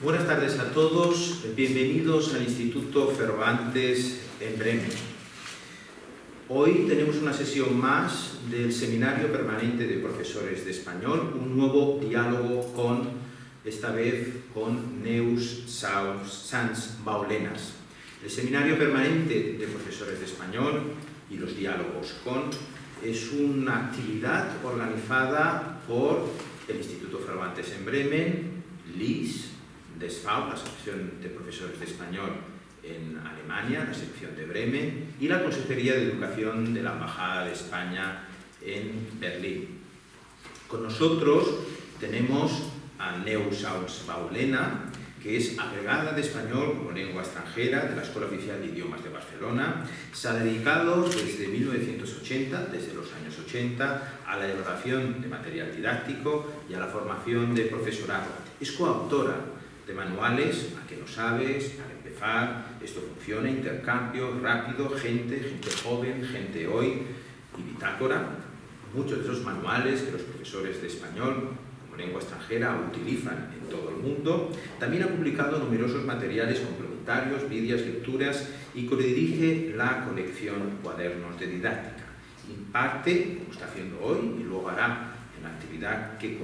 Buenas tardes a todos, bienvenidos al Instituto Cervantes en Bremen. Hoy tenemos una sesión más del Seminario Permanente de Profesores de Español, un nuevo diálogo esta vez con Neus Sans Baulenas. El Seminario Permanente de Profesores de Español y los diálogos es una actividad organizada por el Instituto Cervantes en Bremen, LIS, DESV, la Asociación de Profesores de Español en Alemania, la sección de Bremen, y la Consejería de Educación de la Embajada de España en Berlín. Con nosotros tenemos a Neus Sans Baulena, que es agregada de español como lengua extranjera de la Escuela Oficial de Idiomas de Barcelona. Se ha dedicado desde 1980, desde los años 80, a la elaboración de material didáctico y a la formación de profesorado. Es coautora de manuales, ¿a qué no sabes?, para empezar, esto funciona, intercambio rápido, gente joven, gente hoy, y bitácora. Muchos de esos manuales que los profesores de español como lengua extranjera utilizan en todo el mundo. También ha publicado numerosos materiales complementarios, vídeos, lecturas, y codirige la colección Cuadernos de Didáctica. Imparte, como está haciendo hoy, y luego hará en la actividad que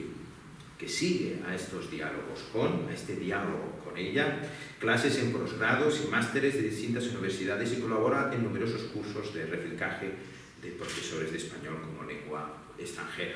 sigue a estos diálogos a este diálogo con ella, clases en posgrados y másteres de distintas universidades, y colabora en numerosos cursos de reciclaje de profesores de español como lengua extranjera.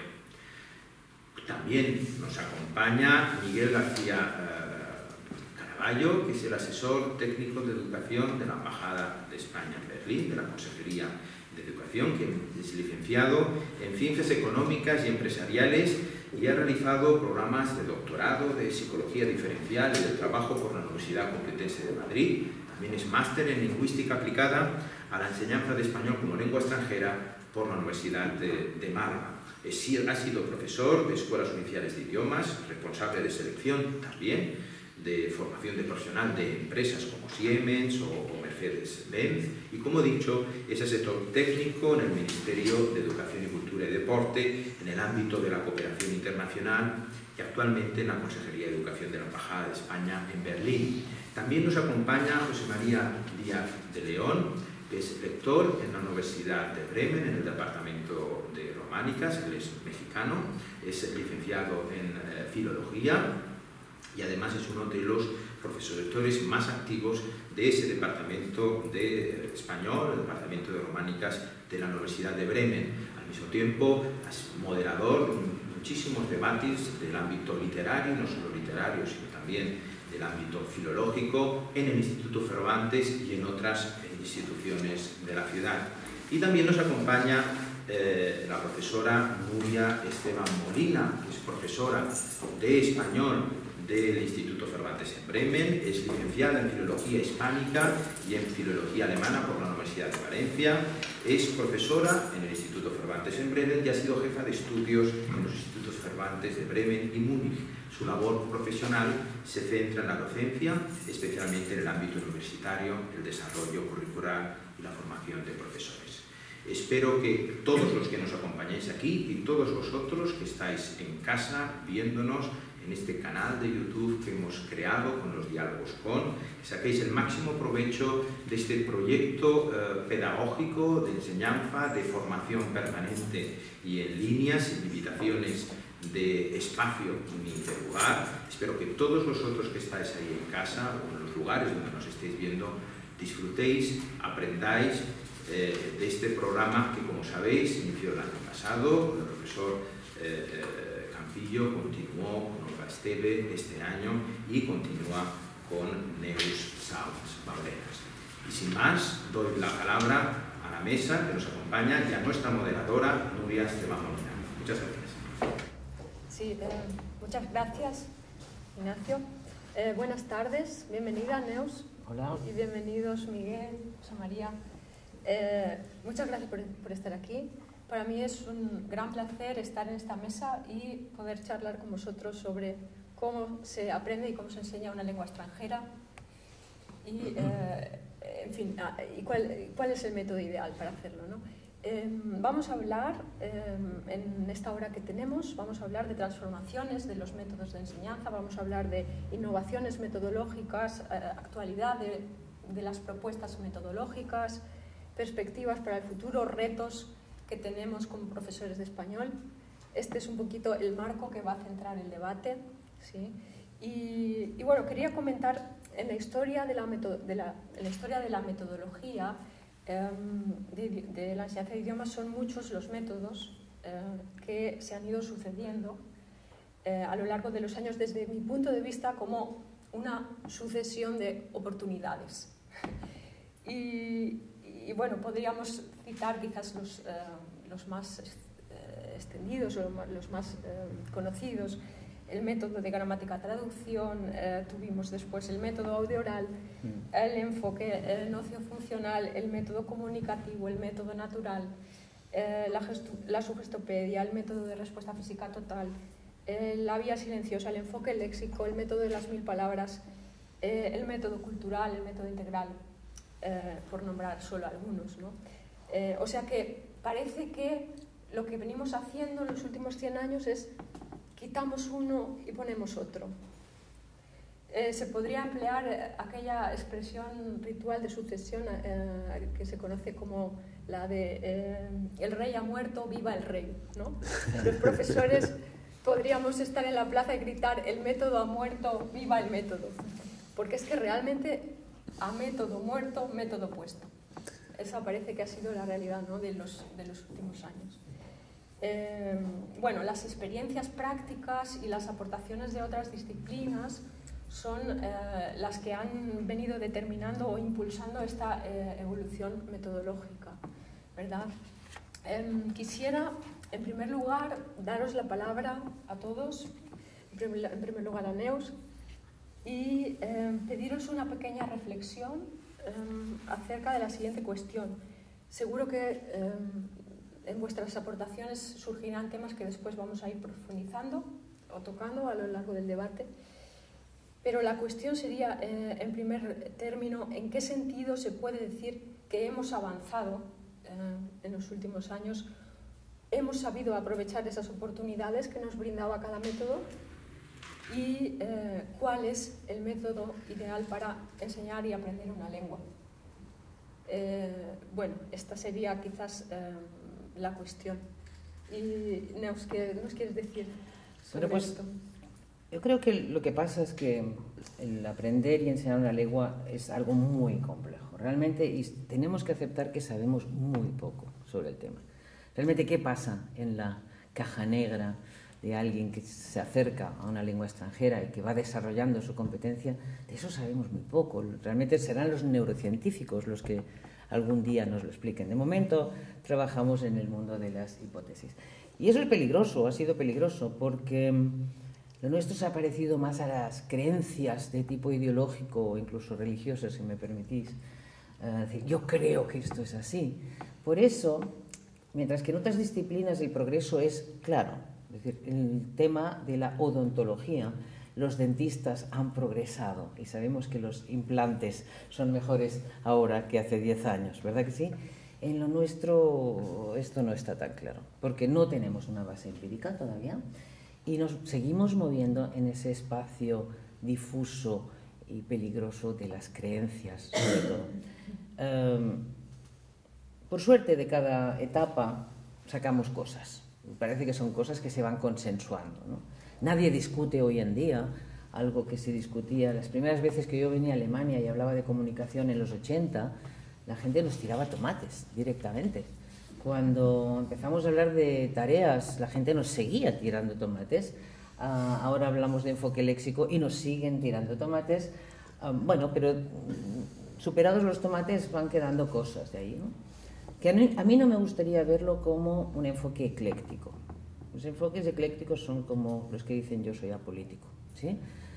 También nos acompaña Miguel García Caraballo, que es el asesor técnico de educación de la Embajada de España en Berlín, de la Consejería de Educación, que es licenciado en Ciencias Económicas y Empresariales y ha realizado programas de doctorado de Psicología Diferencial y de Trabajo por la Universidad Complutense de Madrid. También es máster en Lingüística aplicada a la enseñanza de español como lengua extranjera por la Universidad de Málaga. Ha sido profesor de escuelas oficiales de idiomas, responsable de selección también, de formación de profesional de empresas como Siemens o Mercedes-Benz, y como he dicho, es asesor técnico en el Ministerio de Educación y Cultura y Deporte en el ámbito de la cooperación internacional y actualmente en la Consejería de Educación de la Embajada de España en Berlín. También nos acompaña José María Díaz de León, que es lector en la Universidad de Bremen, en el Departamento de Románicas. Él es mexicano, es licenciado en Filología y además es uno de los profesores más activos de ese Departamento de Español, el Departamento de Románicas de la Universidad de Bremen. Al mismo tiempo es moderador de muchísimos debates del ámbito literario, no solo literario, sino también del ámbito filológico en el Instituto Cervantes y en otras instituciones de la ciudad. Y también nos acompaña la profesora Nuria Esteban Molina, que es profesora de español del Instituto Cervantes en Bremen, es licenciada en Filología Hispánica y en Filología Alemana por la Universidad de Valencia, es profesora en el Instituto Cervantes en Bremen y ha sido jefa de estudios en los Institutos Cervantes de Bremen y Múnich. Su labor profesional se centra en la docencia, especialmente en el ámbito universitario, el desarrollo curricular y la formación de profesores. Espero que todos los que nos acompañéis aquí y todos vosotros que estáis en casa viéndonos en este canal de YouTube que hemos creado con los diálogos saquéis el máximo provecho de este proyecto pedagógico de enseñanza, de formación permanente y en línea, sin limitaciones de espacio ni de lugar. Espero que todos vosotros que estáis ahí en casa o en los lugares donde nos estéis viendo disfrutéis, aprendáis de este programa que, como sabéis, inició el año pasado con el profesor Campillo, continuó con Olga Esteve este año y continúa con Neus Sans Baulenas. Y sin más, doy la palabra a la mesa que nos acompaña y a nuestra moderadora Nuria Esteban Molina. Muchas gracias. Sí, muchas gracias, Ignacio. Buenas tardes, bienvenida Neus. Hola. Y bienvenidos Miguel, José María. Muchas gracias por estar aquí. Para mí es un gran placer estar en esta mesa y poder charlar con vosotros sobre cómo se aprende y cómo se enseña una lengua extranjera y, en fin, y cuál es el método ideal para hacerlo, ¿no? Vamos a hablar, en esta hora que tenemos, vamos a hablar de transformaciones de los métodos de enseñanza, vamos a hablar de innovaciones metodológicas, actualidad de las propuestas metodológicas, perspectivas para el futuro, retos que tenemos como profesores de español. Este es un poquito el marco que va a centrar el debate, ¿sí? Y bueno, quería comentar en la historia de la metodología de la enseñanza de idiomas. Son muchos los métodos que se han ido sucediendo a lo largo de los años, desde mi punto de vista, como una sucesión de oportunidades. Y bueno, podríamos citar quizás los más extendidos o los más conocidos. El método de gramática-traducción, tuvimos después el método audio-oral, el enfoque nociofuncional, el método comunicativo, el método natural, la sugestopedia, el método de respuesta física total, la vía silenciosa, el enfoque léxico, el método de las 1000 palabras, el método cultural, el método integral, por nombrar solo algunos, ¿no? O sea que parece que lo que venimos haciendo en los últimos 100 años es quitamos uno y ponemos otro. Se podría emplear aquella expresión ritual de sucesión que se conoce como la de el rey ha muerto, viva el rey, ¿no? Los profesores podríamos estar en la plaza y gritar el método ha muerto, viva el método. Porque es que realmente a método muerto, método puesto. Esa parece que ha sido la realidad, ¿no?, de los últimos años. Bueno, las experiencias prácticas y las aportaciones de otras disciplinas son las que han venido determinando o impulsando esta evolución metodológica, ¿verdad? Quisiera, en primer lugar, daros la palabra a todos, en primer lugar a Neus, y pediros una pequeña reflexión acerca de la siguiente cuestión. Seguro que en vuestras aportaciones surgirán temas que después vamos a ir profundizando o tocando a lo largo del debate, pero la cuestión sería, en primer término, ¿en qué sentido se puede decir que hemos avanzado en los últimos años? ¿Hemos sabido aprovechar esas oportunidades que nos brindaba cada método? ¿Y cuál es el método ideal para enseñar y aprender una lengua? Bueno, esta sería quizás la cuestión. Y Neus, ¿qué nos quieres decir sobre esto? Yo creo que lo que pasa es que el aprender y enseñar una lengua es algo muy complejo. Realmente y tenemos que aceptar que sabemos muy poco sobre el tema. Realmente, ¿qué pasa en la caja negra de alguien que se acerca a una lengua extranjera y que va desarrollando su competencia? De eso sabemos muy poco. Realmente serán los neurocientíficos los que algún día nos lo expliquen. De momento trabajamos en el mundo de las hipótesis. Y eso es peligroso, ha sido peligroso, porque lo nuestro se ha parecido más a las creencias de tipo ideológico o incluso religiosas, si me permitís. Decir, yo creo que esto es así. Por eso, mientras que en otras disciplinas el progreso es claro, es decir, el tema de la odontología, los dentistas han progresado y sabemos que los implantes son mejores ahora que hace 10 años, ¿verdad que sí? En lo nuestro esto no está tan claro, porque no tenemos una base empírica todavía y nos seguimos moviendo en ese espacio difuso y peligroso de las creencias, sobre todo. Por suerte, de cada etapa sacamos cosas. Parece que son cosas que se van consensuando, ¿no? Nadie discute hoy en día algo que se discutía. Las primeras veces que yo venía a Alemania y hablaba de comunicación en los 80, la gente nos tiraba tomates directamente. Cuando empezamos a hablar de tareas, la gente nos seguía tirando tomates. Ahora hablamos de enfoque léxico y nos siguen tirando tomates. Bueno, pero superados los tomates van quedando cosas de ahí, ¿no? Que a mí no me gustaría verlo como un enfoque ecléctico. Los enfoques eclécticos son como los que dicen yo soy apolítico, ¿sí?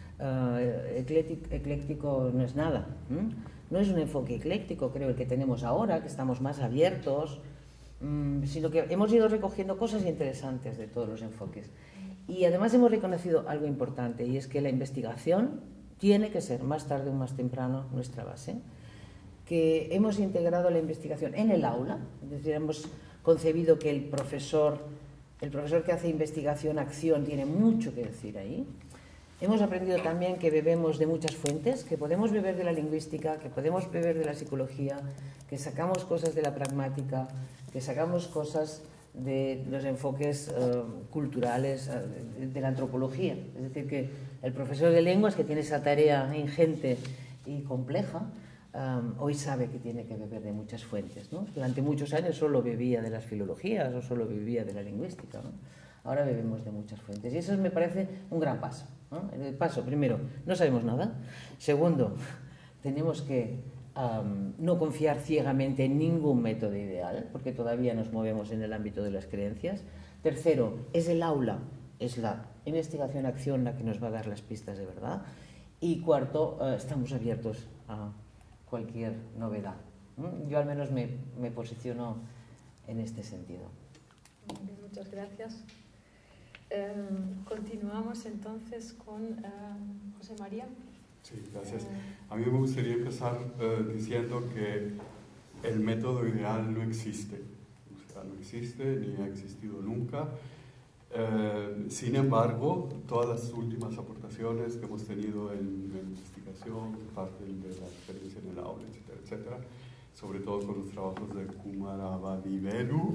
Ecléctico no es nada. No es un enfoque ecléctico, creo, el que tenemos ahora, que estamos más abiertos, sino que hemos ido recogiendo cosas interesantes de todos los enfoques. Y además hemos reconocido algo importante, y es que la investigación tiene que ser más tarde o más temprano nuestra base, que hemos integrado la investigación en el aula, es decir, hemos concebido que el profesor que hace investigación-acción tiene mucho que decir ahí. Hemos aprendido también que bebemos de muchas fuentes, que podemos beber de la lingüística, que podemos beber de la psicología, que sacamos cosas de la pragmática, que sacamos cosas de los enfoques culturales, de la antropología. Es decir, que el profesor de lenguas, que tiene esa tarea ingente y compleja, hoy sabe que tiene que beber de muchas fuentes, ¿no? Durante muchos años solo bebía de las filologías o solo bebía de la lingüística, ¿no? Ahora bebemos de muchas fuentes y eso me parece un gran paso, ¿no? El paso, primero, no sabemos nada. Segundo, tenemos que no confiar ciegamente en ningún método ideal, porque todavía nos movemos en el ámbito de las creencias. Tercero, es el aula, es la investigación-acción la que nos va a dar las pistas de verdad. Y cuarto, estamos abiertos a cualquier novedad. Yo al menos me posiciono en este sentido. Bien, muchas gracias. Continuamos entonces con José María. Sí, gracias. A mí me gustaría empezar diciendo que el método ideal no existe. O sea, no existe ni ha existido nunca. Sin embargo, todas las últimas aportaciones que hemos tenido en la investigación, parte de la experiencia en el aula, etcétera, etcétera, sobre todo con los trabajos de Kumarabadiveru,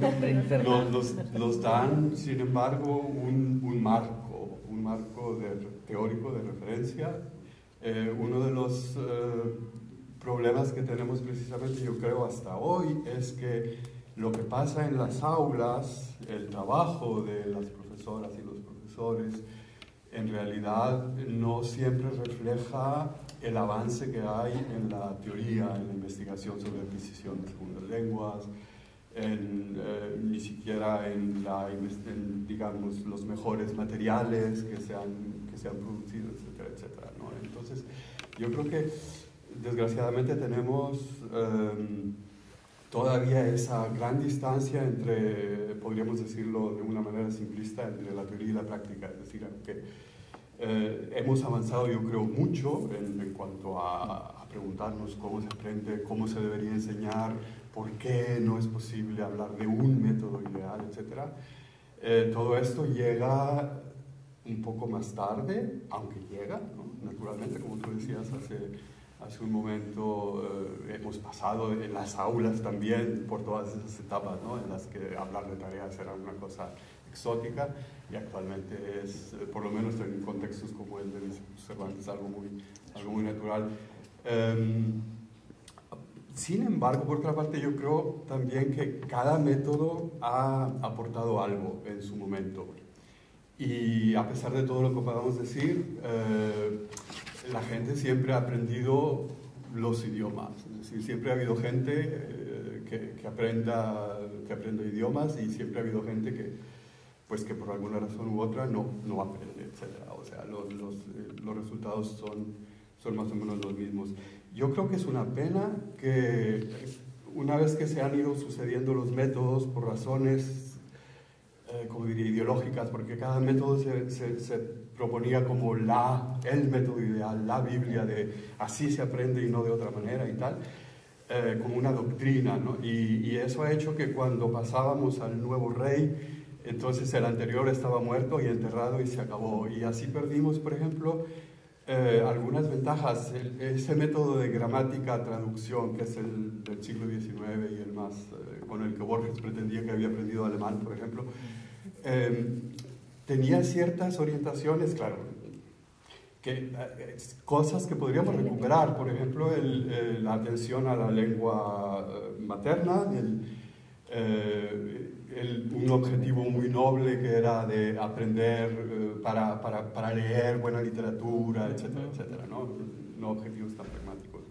nos dan, sin embargo, un marco teórico de referencia. Uno de los problemas que tenemos precisamente, yo creo, hasta hoy, es que lo que pasa en las aulas, el trabajo de las profesoras y los profesores, en realidad no siempre refleja el avance que hay en la teoría, en la investigación sobre adquisición de segundas lenguas, ni siquiera en digamos, los mejores materiales que se han producido, etcétera, etcétera, ¿no? Entonces, yo creo que desgraciadamente tenemos todavía esa gran distancia entre, podríamos decirlo de una manera simplista, entre la teoría y la práctica. Es decir, que hemos avanzado, yo creo, mucho en cuanto a preguntarnos cómo se aprende, cómo se debería enseñar, por qué no es posible hablar de un método ideal, etc. Todo esto llega un poco más tarde, aunque llega, ¿no? Naturalmente, como tú decías hace un momento, hemos pasado en las aulas también por todas esas etapas, ¿no? En las que hablar de tareas era una cosa exótica y actualmente es, por lo menos en contextos como el de Cervantes, algo muy natural. Sin embargo, por otra parte, yo creo también que cada método ha aportado algo en su momento. Y a pesar de todo lo que podamos decir, la gente siempre ha aprendido los idiomas. Es decir, siempre ha habido gente que aprenda idiomas y siempre ha habido gente que por alguna razón u otra no aprende, etc. O sea, los resultados son más o menos los mismos. Yo creo que es una pena que una vez que se han ido sucediendo los métodos por razones, como diría, ideológicas, porque cada método se proponía como el método ideal, la Biblia de así se aprende y no de otra manera y tal, como una doctrina, ¿no? Y eso ha hecho que cuando pasábamos al nuevo rey, entonces el anterior estaba muerto y enterrado y se acabó. Y así perdimos, por ejemplo, algunas ventajas. Ese método de gramática, traducción, que es el del siglo XIX y el más con el que Borges pretendía que había aprendido alemán, por ejemplo, tenía ciertas orientaciones, claro, cosas que podríamos recuperar. Por ejemplo, la atención a la lengua materna, un objetivo muy noble que era de aprender para leer buena literatura, etcétera, etcétera, no objetivos tan pragmáticos.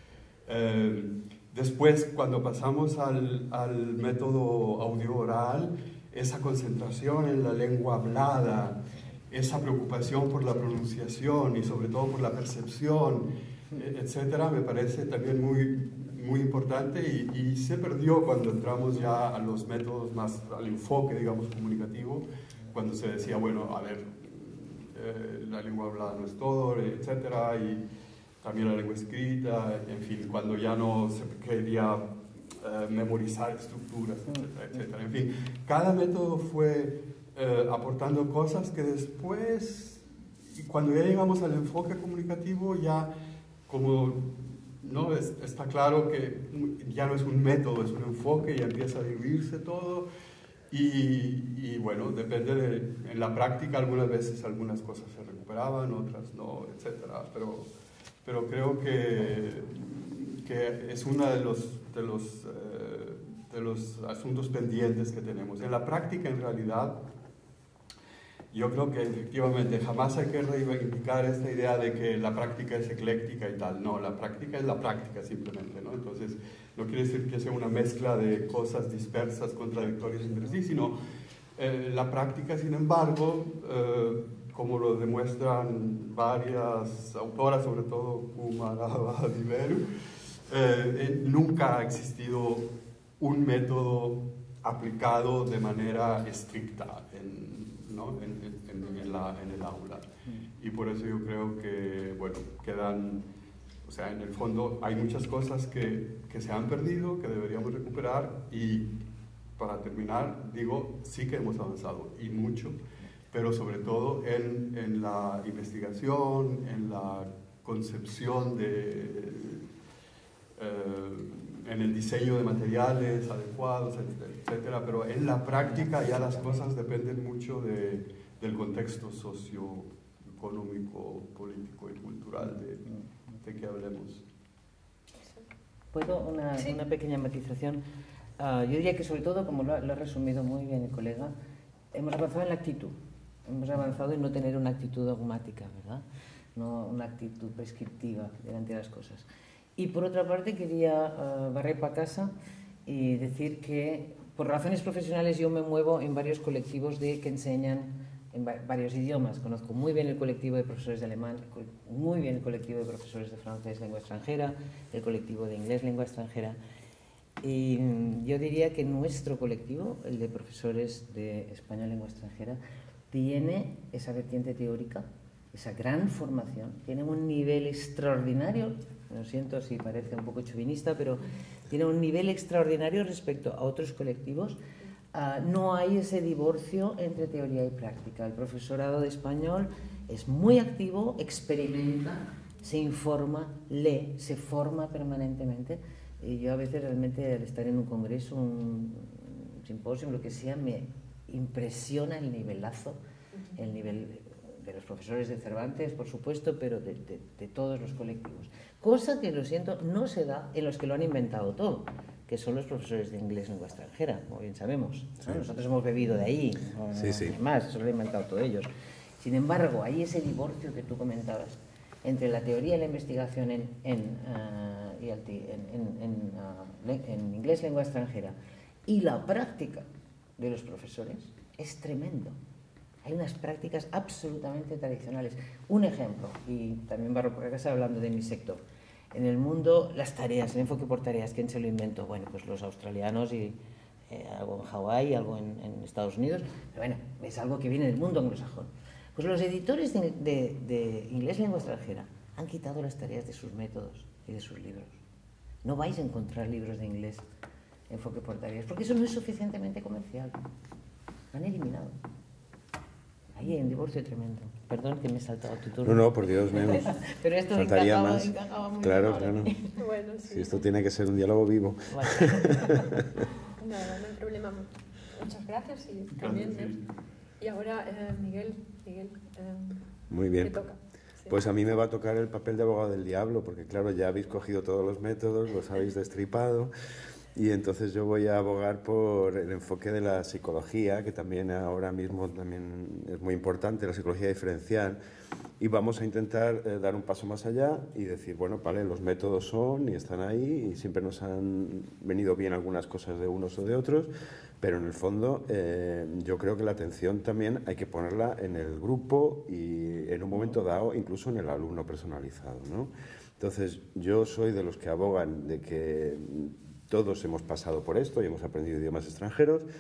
Después, cuando pasamos al método audio-oral, esa concentración en la lengua hablada, esa preocupación por la pronunciación y sobre todo por la percepción, etcétera, me parece también muy importante y se perdió cuando entramos ya a los métodos más, al enfoque, digamos, comunicativo, cuando se decía, bueno, a ver, la lengua hablada no es todo, etcétera, y también la lengua escrita, en fin, cuando ya no se quería memorizar estructuras, etcétera, etcétera. En fin, cada método fue aportando cosas que después, cuando ya llegamos al enfoque comunicativo, ya como no está claro que ya no es un método, es un enfoque, ya empieza a diluirse todo. Y bueno, depende en la práctica, algunas veces algunas cosas se recuperaban, otras no, etcétera. Pero creo que es uno de los asuntos pendientes que tenemos. En la práctica, en realidad, yo creo que efectivamente jamás hay que reivindicar esta idea de que la práctica es ecléctica y tal. No, la práctica es la práctica simplemente, ¿no? Entonces, no quiere decir que sea una mezcla de cosas dispersas, contradictorias entre sí, sino la práctica, sin embargo, como lo demuestran varias autoras, sobre todo Kumarava Diveru, nunca ha existido un método aplicado de manera estricta en el aula. Y por eso yo creo que, bueno, quedan, o sea, en el fondo hay muchas cosas que se han perdido, que deberíamos recuperar, y para terminar, digo, sí que hemos avanzado, y mucho, pero sobre todo en la investigación, en la concepción en el diseño de materiales adecuados, etcétera, pero en la práctica ya las cosas dependen mucho del contexto socioeconómico, político y cultural de que hablemos. ¿Puedo una pequeña matización? Yo diría que sobre todo, como lo ha resumido muy bien el colega, hemos avanzado en la actitud, hemos avanzado en no tener una actitud dogmática, ¿verdad? No una actitud prescriptiva delante de las cosas. Y por otra parte quería barrer para casa y decir que por razones profesionales yo me muevo en varios colectivos que enseñan en varios idiomas. Conozco muy bien el colectivo de profesores de alemán, muy bien el colectivo de profesores de francés lengua extranjera, el colectivo de inglés lengua extranjera. Y yo diría que nuestro colectivo, el de profesores de español lengua extranjera, tiene esa vertiente teórica, esa gran formación, tiene un nivel extraordinario. Lo siento si parece un poco chauvinista, pero tiene un nivel extraordinario respecto a otros colectivos. No hay ese divorcio entre teoría y práctica. El profesorado de español es muy activo, experimenta, se informa, lee, se forma permanentemente. Y yo a veces realmente al estar en un congreso, un simposio, lo que sea, me impresiona el nivelazo, el nivel de los profesores de Cervantes, por supuesto, pero de todos los colectivos. Cosa que, lo siento, no se da en los que lo han inventado todo, que son los profesores de inglés lengua extranjera, como bien sabemos. ¿No? Nosotros hemos bebido de ahí, más, eso lo han inventado todos ellos. Sin embargo, hay ese divorcio que tú comentabas entre la teoría y la investigación en inglés lengua extranjera y la práctica de los profesores es tremendo. Hay unas prácticas absolutamente tradicionales. Un ejemplo, y también barro por casa hablando de mi sector. En el mundo, las tareas, el enfoque por tareas, ¿quién se lo inventó? Bueno, pues los australianos y algo en Hawái, algo en Estados Unidos. Pero bueno, es algo que viene del mundo anglosajón. Pues los editores de inglés lengua extranjera han quitado las tareas de sus métodos y de sus libros. No vais a encontrar libros de inglés enfoque por tareas, porque eso no es suficientemente comercial. Lo han eliminado. Ahí hay un divorcio tremendo. Perdón que me he saltado tu turno. No, por Dios, menos. Pero esto faltaría más. Encajaba muy claro, bien. claro. Bueno, sí. Si esto tiene que ser un diálogo vivo. Vale. No hay problema. Muchas gracias y también. Y ahora, Miguel, muy bien. ¿te toca? Sí. Pues a mí me va a tocar el papel de abogado del diablo, porque claro, ya habéis cogido todos los métodos, los habéis destripado. Y entonces yo voy a abogar por el enfoque de la psicología, que también ahora mismo también es muy importante, la psicología diferencial, y vamos a intentar dar un paso más allá y decir, bueno, vale, los métodos son y están ahí y siempre nos han venido bien algunas cosas de unos o de otros, pero en el fondo yo creo que la atención también hay que ponerla en el grupo y en un momento dado incluso en el alumno personalizado, ¿no? Entonces yo soy de los que abogan de que todos hemos pasado por esto y hemos aprendido idiomas extranjeros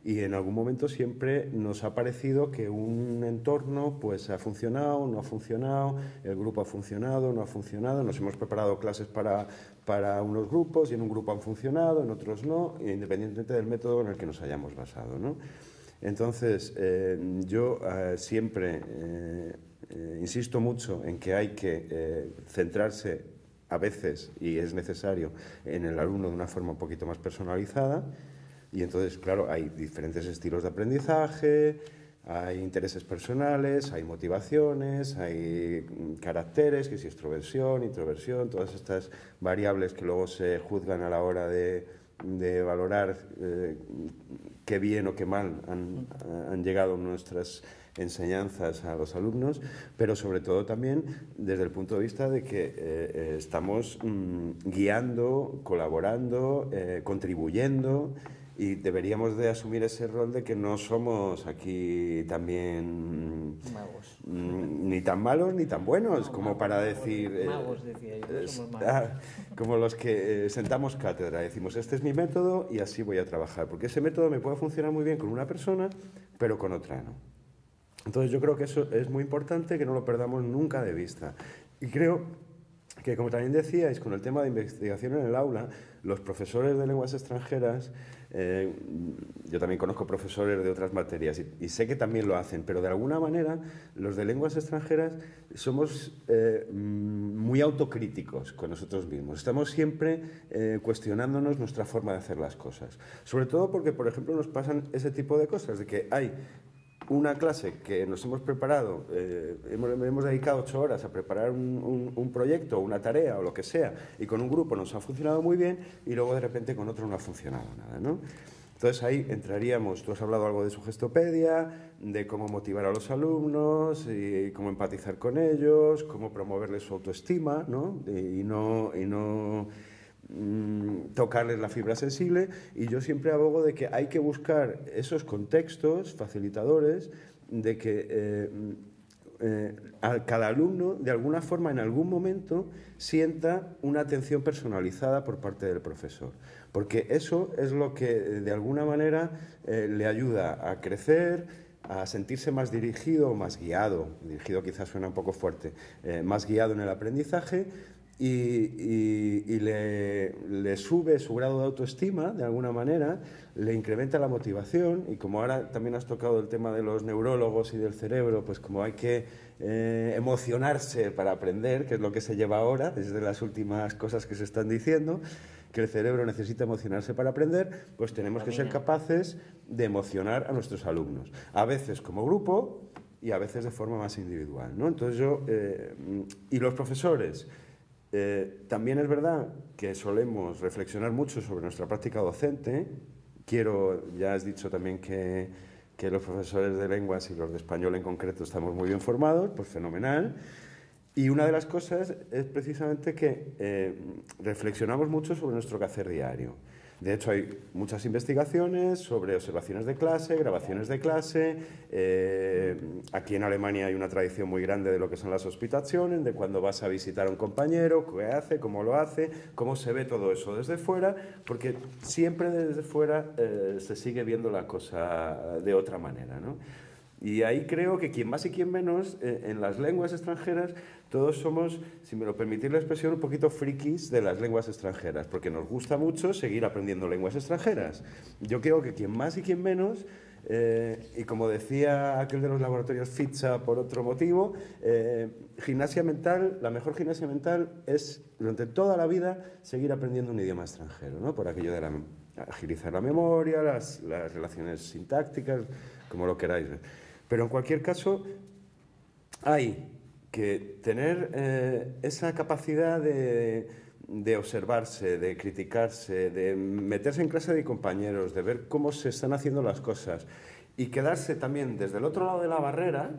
y en algún momento siempre nos ha parecido que un entorno pues ha funcionado, no ha funcionado, el grupo ha funcionado, no ha funcionado, nos hemos preparado clases para unos grupos y en un grupo han funcionado, en otros no, independientemente del método en el que nos hayamos basado, ¿no? Entonces, yo siempre insisto mucho en que hay que centrarse a veces, y es necesario, en el alumno de una forma un poquito más personalizada. Y entonces, claro, hay diferentes estilos de aprendizaje, hay intereses personales, hay motivaciones, hay caracteres, que si extroversión, introversión, todas estas variables que luego se juzgan a la hora de valorar qué bien o qué mal han llegado nuestras enseñanzas a los alumnos, pero sobre todo también desde el punto de vista de que estamos guiando, colaborando, contribuyendo, y deberíamos de asumir ese rol de que no somos aquí también magos, ni tan malos ni tan buenos, no, como magos, para decir... magos, decía yo, no somos magos. Como los que sentamos cátedra, decimos, este es mi método y así voy a trabajar, porque ese método me puede funcionar muy bien con una persona, pero con otra no. Entonces yo creo que eso es muy importante, que no lo perdamos nunca de vista. Y creo que, como también decíais, con el tema de investigación en el aula, los profesores de lenguas extranjeras, yo también conozco profesores de otras materias y sé que también lo hacen, pero de alguna manera los de lenguas extranjeras somos muy autocríticos con nosotros mismos. Estamos siempre cuestionándonos nuestra forma de hacer las cosas. Sobre todo porque, por ejemplo, nos pasan ese tipo de cosas, de que hay una clase que nos hemos preparado, hemos dedicado 8 horas a preparar un proyecto, una tarea o lo que sea, y con un grupo nos ha funcionado muy bien y luego de repente con otro no ha funcionado nada, ¿no? Entonces ahí entraríamos, tú has hablado algo de Sugestopedia, de cómo motivar a los alumnos, y cómo empatizar con ellos, cómo promoverles su autoestima, ¿no? Y no tocarles la fibra sensible, y yo siempre abogo de que hay que buscar esos contextos facilitadores de que a cada alumno de alguna forma en algún momento sienta una atención personalizada por parte del profesor, porque eso es lo que de alguna manera le ayuda a crecer, a sentirse más dirigido o más guiado, dirigido quizás suena un poco fuerte, más guiado en el aprendizaje, y le sube su grado de autoestima de alguna manera, le incrementa la motivación, y como ahora también has tocado el tema de los neurólogos y del cerebro, pues como hay que emocionarse para aprender, que es lo que se lleva ahora, desde las últimas cosas que se están diciendo, que el cerebro necesita emocionarse para aprender, pues tenemos que ser capaces de emocionar a nuestros alumnos, a veces como grupo y a veces de forma más individual, ¿no? Entonces y los profesores, también es verdad que solemos reflexionar mucho sobre nuestra práctica docente. Ya has dicho también que los profesores de lenguas y los de español en concreto estamos muy bien formados, pues fenomenal. Y una de las cosas es precisamente que reflexionamos mucho sobre nuestro quehacer diario. De hecho, hay muchas investigaciones sobre observaciones de clase, grabaciones de clase. Aquí en Alemania hay una tradición muy grande de lo que son las Hospitationen, de cuando vas a visitar a un compañero, qué hace, cómo lo hace, cómo se ve todo eso desde fuera, porque siempre desde fuera se sigue viendo la cosa de otra manera, ¿no? Y ahí creo que quien más y quien menos, en las lenguas extranjeras, todos somos, si me lo permitís la expresión, un poquito frikis de las lenguas extranjeras, porque nos gusta mucho seguir aprendiendo lenguas extranjeras. Yo creo que quien más y quien menos, y como decía aquel de los laboratorios Fitza por otro motivo, gimnasia mental, la mejor gimnasia mental es durante toda la vida seguir aprendiendo un idioma extranjero, ¿no? Por aquello de agilizar la memoria, las relaciones sintácticas, como lo queráis ver. Pero en cualquier caso, hay que tener esa capacidad de observarse, de criticarse, de meterse en clase de compañeros, de ver cómo se están haciendo las cosas, y quedarse también desde el otro lado de la barrera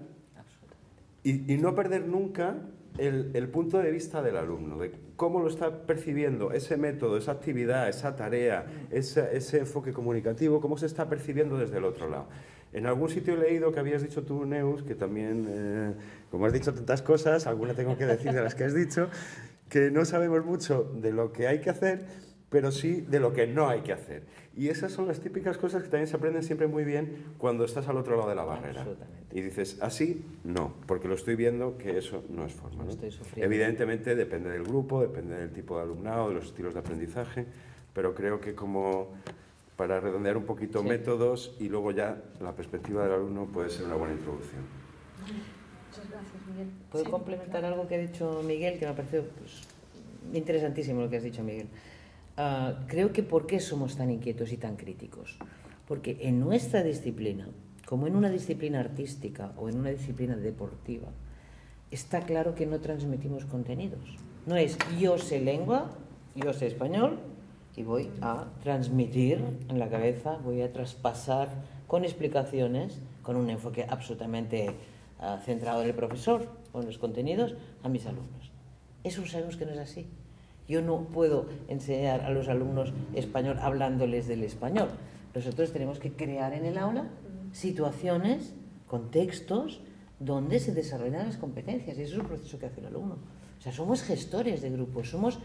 y no perder nunca el punto de vista del alumno, de cómo lo está percibiendo ese método, esa actividad, esa tarea, ese enfoque comunicativo, cómo se está percibiendo desde el otro lado. En algún sitio he leído que habías dicho tú, Neus, que también, como has dicho tantas cosas, alguna tengo que decir de las que has dicho, que no sabemos mucho de lo que hay que hacer, pero sí de lo que no hay que hacer. Y esas son las típicas cosas que también se aprenden siempre muy bien cuando estás al otro lado de la barrera. Y dices, así no, porque lo estoy viendo que eso no es forma, ¿no? Evidentemente depende del grupo, depende del tipo de alumnado, de los estilos de aprendizaje, pero creo que como para redondear un poquito métodos y luego ya la perspectiva del alumno puede ser una buena introducción. Muchas gracias, Miguel. ¿Puedo complementar algo que ha dicho Miguel, que me ha parecido interesantísimo lo que has dicho, Miguel? Creo que ¿por qué somos tan inquietos y tan críticos? Porque en nuestra disciplina, como en una disciplina artística o en una disciplina deportiva, está claro que no transmitimos contenidos. No es yo sé lengua, yo sé español y voy a transmitir en la cabeza, voy a traspasar con explicaciones, con un enfoque absolutamente centrado en el profesor o en los contenidos a mis alumnos. Eso sabemos que no es así. Yo no puedo enseñar a los alumnos español hablándoles del español. Nosotros tenemos que crear en el aula situaciones, contextos, donde se desarrollan las competencias. Y eso es un proceso que hace el alumno. O sea, somos gestores de grupos, somos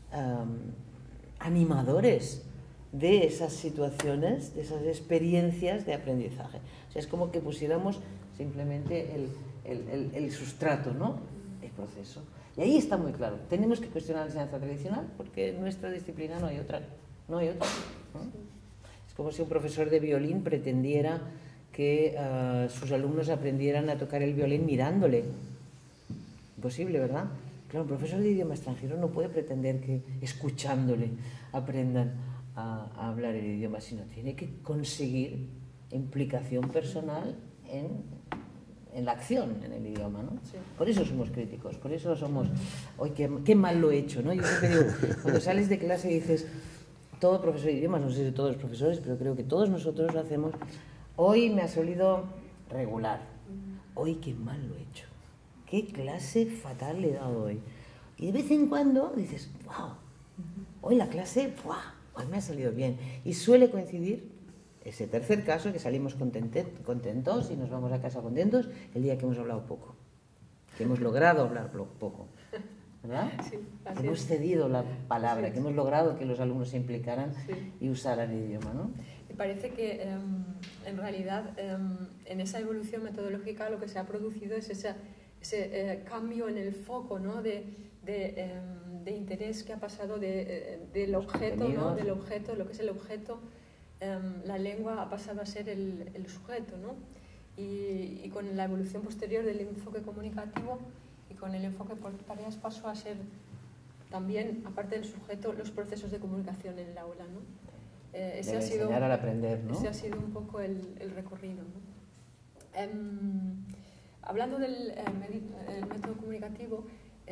animadores de esas situaciones, de esas experiencias de aprendizaje. O sea, es como que pusiéramos simplemente el sustrato, ¿no? El proceso. Y ahí está muy claro. Tenemos que cuestionar la enseñanza tradicional porque en nuestra disciplina no hay otra. No hay otra, ¿no? Es como si un profesor de violín pretendiera que sus alumnos aprendieran a tocar el violín mirándole. Imposible, ¿verdad? Claro, un profesor de idioma extranjero no puede pretender que escuchándole aprendan a hablar el idioma, sino tiene que conseguir implicación personal en la acción en el idioma, ¿no? Sí. Por eso somos críticos, por eso somos, hoy qué mal lo he hecho, ¿no? Yo siempre digo, cuando sales de clase y dices, todo profesor de idiomas, no sé si todos los profesores, pero creo que todos nosotros lo hacemos, hoy me ha salido regular, hoy qué mal lo he hecho, qué clase fatal le he dado hoy. Y de vez en cuando dices, wow, hoy la clase, wow, hoy me ha salido bien. Y suele coincidir ese tercer caso, que salimos contentos y nos vamos a casa contentos, el día que hemos hablado poco, que hemos logrado hablar poco, ¿verdad? Sí, hemos cedido la palabra, sí, que hemos logrado que los alumnos se implicaran, sí, y usaran el idioma, ¿no? Me parece que en realidad en esa evolución metodológica lo que se ha producido es ese cambio en el foco, ¿no? de interés que ha pasado del objeto, ¿no? Del objeto, lo que es el objeto. La lengua ha pasado a ser el sujeto, ¿no? Y con la evolución posterior del enfoque comunicativo y con el enfoque por tareas pasó a ser también, aparte del sujeto, los procesos de comunicación en el aula, ¿no? Ese ha sido, enseñar al aprender, ¿no? Ese ha sido un poco el recorrido, ¿no? Hablando del método comunicativo,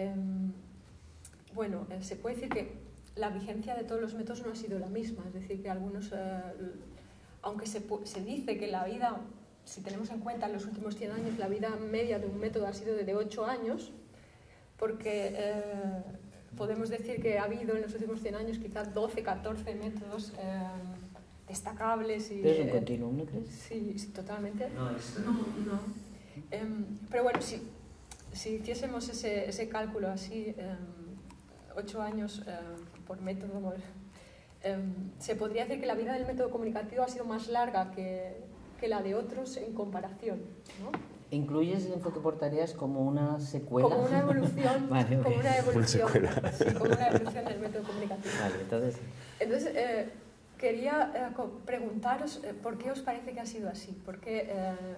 bueno, se puede decir que la vigencia de todos los métodos no ha sido la misma, es decir, que algunos, aunque se dice que la vida, si tenemos en cuenta en los últimos 100 años, la vida media de un método ha sido de 8 años, porque podemos decir que ha habido en los últimos 100 años quizás 12, 14 métodos destacables. Pero es un continuum, ¿no crees? Sí, totalmente. No. Pero bueno, si hiciésemos ese cálculo así, 8 años por método, se podría decir que la vida del método comunicativo ha sido más larga que la de otros en comparación, ¿no? ¿Incluyes el enfoque por tareas como una secuela? Como una evolución, vale, okay. Como una evolución, sí, como una evolución del método comunicativo. Vale, entonces quería preguntaros por qué os parece que ha sido así, por qué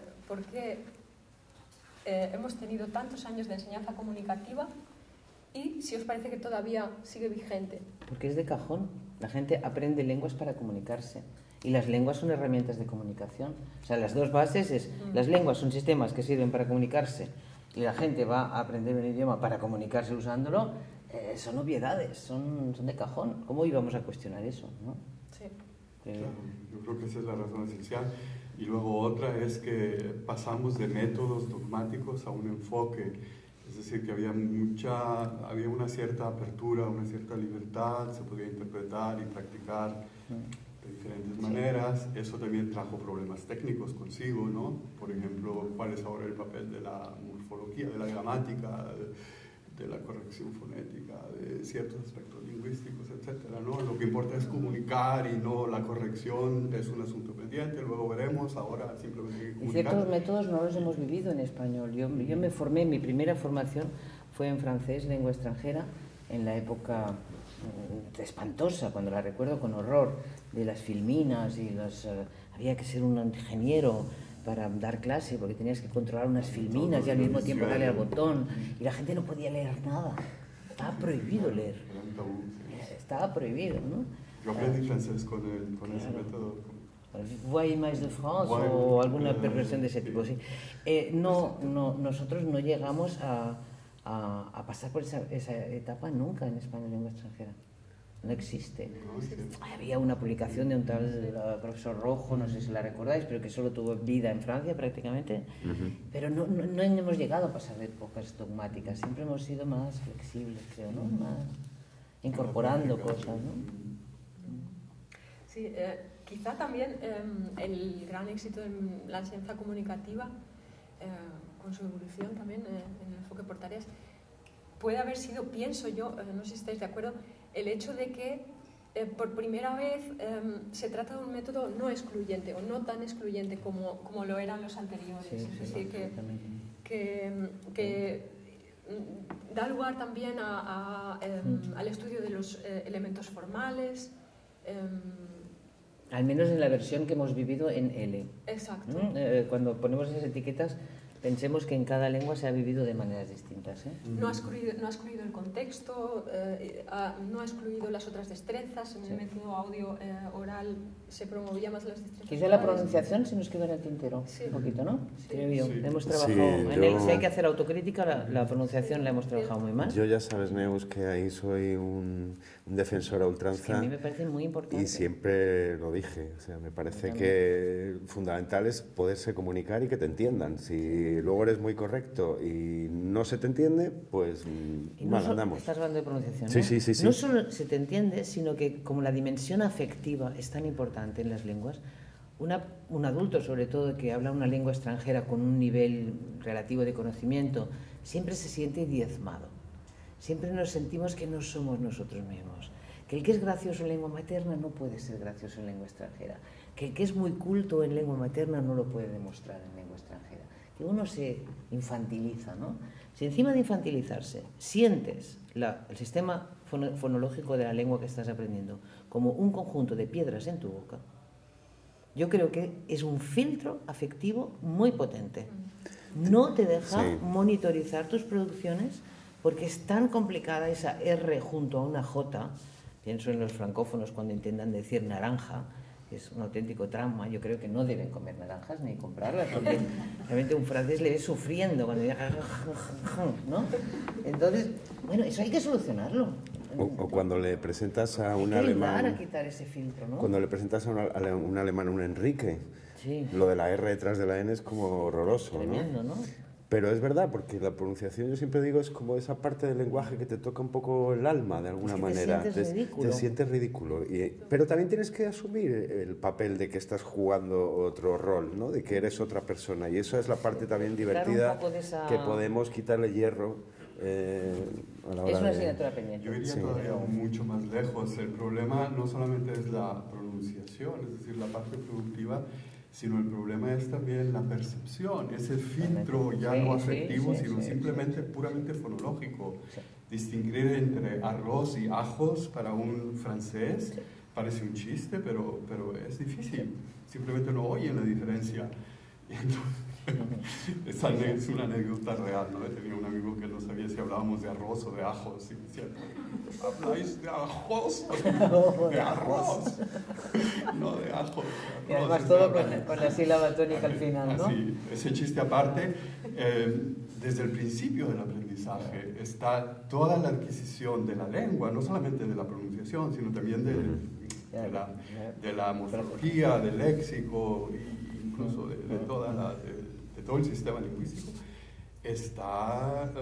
hemos tenido tantos años de enseñanza comunicativa y si os parece que todavía sigue vigente. Porque es de cajón. La gente aprende lenguas para comunicarse y las lenguas son herramientas de comunicación. O sea, las dos bases es, las lenguas son sistemas que sirven para comunicarse y la gente va a aprender un idioma para comunicarse usándolo, son obviedades, son de cajón. ¿Cómo íbamos a cuestionar eso, no? Sí. Claro, yo creo que esa es la razón esencial. Y luego otra es que pasamos de métodos dogmáticos a un enfoque. Es decir, que había una cierta apertura, una cierta libertad, se podía interpretar y practicar de diferentes maneras. Eso también trajo problemas técnicos consigo, ¿no? Por ejemplo, ¿cuál es ahora el papel de la morfología, de la gramática, de la corrección fonética, de ciertos aspectos lingüísticos, etcétera, ¿no? Lo que importa es comunicar y no la corrección es un asunto pendiente, luego veremos, ahora simplemente hay que comunicar. Y ciertos métodos no los hemos vivido en español. Yo me formé, mi primera formación fue en francés, lengua extranjera, en la época espantosa, cuando la recuerdo con horror, de las filminas y había que ser un ingeniero para dar clase, porque tenías que controlar unas filminas y al mismo tiempo darle al botón, y la gente no podía leer nada. Estaba prohibido leer. Estaba prohibido, ¿no? Yo aprendí francés con ese método. Voix Image de France o alguna perversión de ese tipo, sí. Nosotros no llegamos a pasar por esa etapa nunca en España en lengua extranjera. No existe. Había una publicación de un tal profesor Rojo, no sé si la recordáis, pero que solo tuvo vida en Francia prácticamente, pero no hemos llegado a pasar de épocas dogmáticas, siempre hemos sido más flexibles, creo, ¿no? Más incorporando cosas, ¿no? Sí, quizá también el gran éxito en la enseñanza comunicativa, con su evolución también en el enfoque por tareas, puede haber sido, pienso yo, no sé si estáis de acuerdo, el hecho de que por primera vez se trata de un método no excluyente o no tan excluyente como lo eran los anteriores. Es decir, que da lugar también al estudio de los elementos formales. Al menos en la versión que hemos vivido en L. Exacto. Cuando ponemos esas etiquetas, pensemos que en cada lengua se ha vivido de maneras distintas. No ha excluido el contexto, no ha excluido las otras destrezas. En el método audio oral se promovía más las destrezas. Quizá la pronunciación se nos quedó en el tintero, un poquito, ¿no? Sí. Creo yo. Sí. Hemos trabajado en él. Si hay que hacer autocrítica, la pronunciación la hemos trabajado muy mal. Yo ya sabes, Neus, que ahí soy un defensor a ultranza. Es que a mí me parece muy importante. Y siempre lo dije. O sea, me parece que fundamental es poderse comunicar y que te entiendan. Si luego eres muy correcto y no se te entiende, pues mal andamos. Estás hablando de pronunciación, ¿no? Sí. No solo se te entiende, sino que como la dimensión afectiva es tan importante en las lenguas, un adulto, sobre todo, que habla una lengua extranjera con un nivel relativo de conocimiento, siempre se siente diezmado. Siempre nos sentimos que no somos nosotros mismos. Que el que es gracioso en lengua materna no puede ser gracioso en lengua extranjera. Que el que es muy culto en lengua materna no lo puede demostrar en lengua extranjera. Que uno se infantiliza, ¿no? Si encima de infantilizarse sientes el sistema fonológico de la lengua que estás aprendiendo como un conjunto de piedras en tu boca, yo creo que es un filtro afectivo muy potente. No te deja monitorizar tus producciones porque es tan complicada esa R junto a una J. Pienso en los francófonos cuando intentan decir naranja, que es un auténtico trauma. Yo creo que no deben comer naranjas ni comprarlas, porque realmente un francés le ve sufriendo cuando dice, ¿no? Entonces, bueno, eso hay que solucionarlo. O cuando le presentas a un hay que alemán... ayudar a quitar ese filtro, ¿no? Cuando le presentas a un alemán, un Enrique, lo de la R detrás de la N es como horroroso, tremendo, ¿no? Pero es verdad, porque la pronunciación, yo siempre digo, es como esa parte del lenguaje que te toca un poco el alma, de alguna manera. Te sientes ridículo. Pero también tienes que asumir el papel de que estás jugando otro rol, ¿no? De que eres otra persona. Y eso es la parte también divertida, que podemos quitarle hierro a la hora es una asignatura pendiente. Yo iría todavía mucho más lejos. El problema no solamente es la pronunciación, es decir, la parte productiva, sino el problema es también la percepción, ese filtro ya no afectivo, sino simplemente puramente fonológico. Distinguir entre arroz y ajos para un francés parece un chiste, pero es difícil. Simplemente no oyen la diferencia. Y entonces, es una anécdota real, ¿no? Tenía un amigo que no sabía si hablábamos de arroz o de ajos. Y me decía, ¿habláis de ajos o de arroz? No, de ajos. Y además todo con la sílaba tónica al final, ¿no? Así, ese chiste aparte, desde el principio del aprendizaje está toda la adquisición de la lengua, no solamente de la pronunciación, sino también de la morfología, del léxico, incluso de todo el sistema lingüístico, está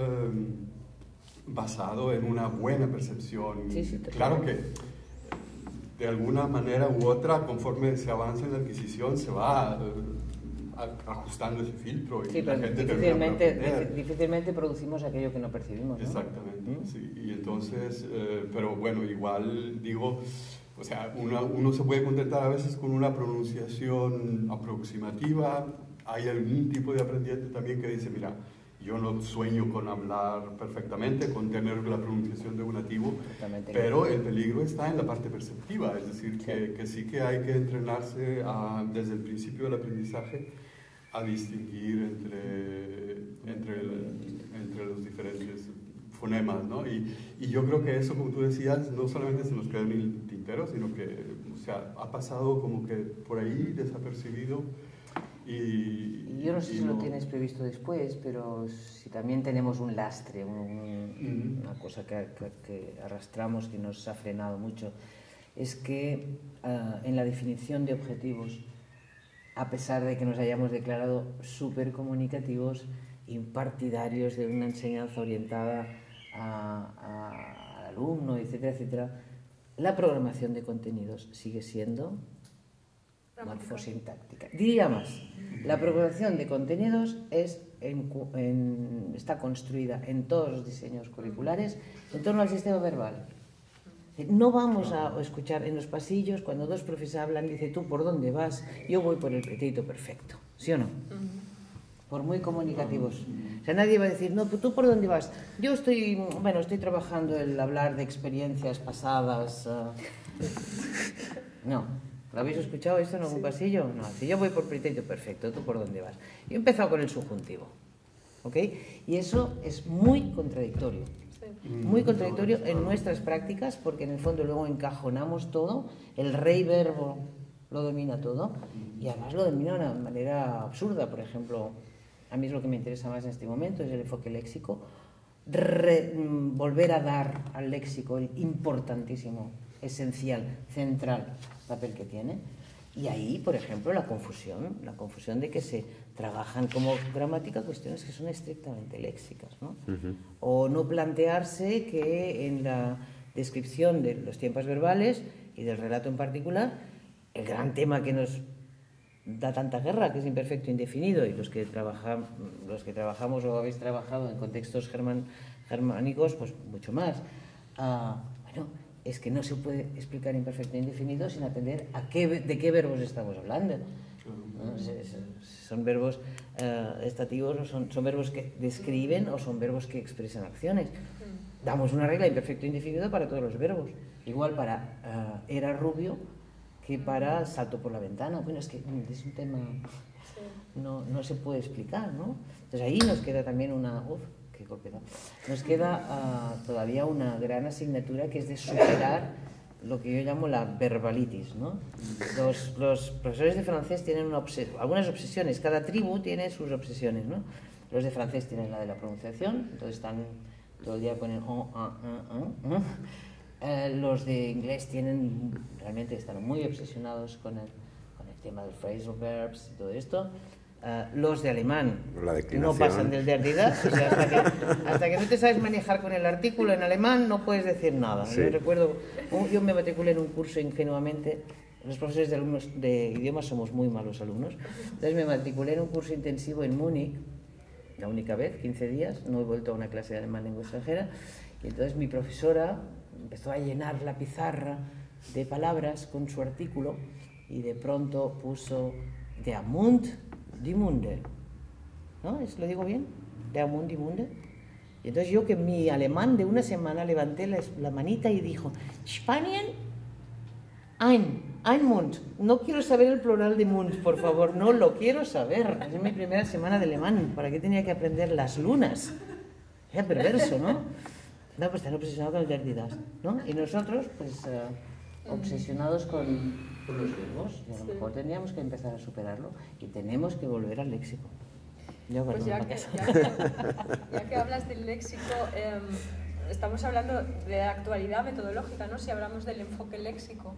basado en una buena percepción. Claro que de alguna manera u otra, conforme se avanza en la adquisición, se va ajustando ese filtro. Y sí, la pero gente difícilmente producimos aquello que no percibimos, ¿no? Exactamente, sí. Y entonces, pero bueno, igual digo, o sea, uno se puede contentar a veces con una pronunciación aproximativa. Hay algún tipo de aprendiente también que dice, mira, yo no sueño con hablar perfectamente, con tener la pronunciación de un nativo, pero el peligro está en la parte perceptiva, es decir, que sí que hay que entrenarse desde el principio del aprendizaje a distinguir entre los diferentes fonemas, ¿no? Y yo creo que eso, como tú decías, no solamente se nos queda en el tintero, sino que, o sea, ha pasado como que por ahí desapercibido. Y yo no sé si lo tienes previsto después, pero si también tenemos un lastre, una cosa que arrastramos, que nos ha frenado mucho, es que en la definición de objetivos, a pesar de que nos hayamos declarado súper comunicativos y partidarios de una enseñanza orientada al alumno, etcétera, etcétera, la programación de contenidos sigue siendo morfosintáctica. Diría más, la programación de contenidos está construida en todos los diseños curriculares en torno al sistema verbal. No vamos a escuchar en los pasillos cuando dos profes hablan, dice tú por dónde vas, yo voy por el pretérito perfecto, ¿sí o no? Por muy comunicativos. O sea, nadie va a decir, no, tú por dónde vas, yo estoy trabajando el hablar de experiencias pasadas. No. ¿Lo habéis escuchado esto en algún pasillo? No, si yo voy por pretérito perfecto, ¿tú por dónde vas? Yo he empezado con el subjuntivo, ¿ok? Y eso es muy contradictorio. Muy contradictorio en nuestras prácticas, porque en el fondo luego encajonamos todo, el rey verbo lo domina todo, y además lo domina de una manera absurda. Por ejemplo, a mí es lo que me interesa más en este momento, es el enfoque léxico, volver a dar al léxico el importantísimo, esencial, central papel que tiene. Y ahí, por ejemplo, la confusión de que se trabajan como gramática cuestiones que son estrictamente léxicas, ¿no? O no plantearse que en la descripción de los tiempos verbales y del relato en particular, el gran tema que nos da tanta guerra, que es imperfecto indefinido, y los que trabajamos o habéis trabajado en contextos germánicos, pues mucho más. Es que no se puede explicar imperfecto indefinido sin atender de qué verbos estamos hablando. ¿No? Son verbos estativos, son verbos que describen o son verbos que expresan acciones. Damos una regla imperfecto indefinido para todos los verbos. Igual para era rubio que para salto por la ventana. Bueno, es que es un tema no se puede explicar, ¿no? Entonces ahí nos queda también nos queda todavía una gran asignatura, que es de superar lo que yo llamo la verbalitis, ¿no? Los profesores de francés tienen algunas obsesiones, cada tribu tiene sus obsesiones, ¿no? Los de francés tienen la de la pronunciación, entonces están todo el día con el los de inglés realmente están muy obsesionados con el tema del phrasal verbs y todo esto. Los de alemán no pasan del der, o sea, hasta que no te sabes manejar con el artículo en alemán no puedes decir nada. Sí. Yo recuerdo, yo me matriculé en un curso ingenuamente, los profesores de idiomas somos muy malos alumnos, entonces me matriculé en un curso intensivo en Múnich, la única vez, 15 días, no he vuelto a una clase de alemán lengua extranjera, y entonces mi profesora empezó a llenar la pizarra de palabras con su artículo y de pronto puso der Mund, die Munde, ¿no? ¿Lo digo bien? Der Mund, die Munde. Y entonces yo, que mi alemán de una semana, levanté la manita y dijo, Spanien, ein Mund. No quiero saber el plural de Mund, por favor, no lo quiero saber. Es mi primera semana de alemán. ¿Para qué tenía que aprender las lunas? Era perverso, ¿no? No, pues están obsesionados con el der, die, das, ¿no? Y nosotros, pues, obsesionados con los verbos, y a lo mejor tendríamos que empezar a superarlo y tenemos que volver al léxico. Pues ya que hablas del léxico, estamos hablando de actualidad metodológica, ¿no? Si hablamos del enfoque léxico,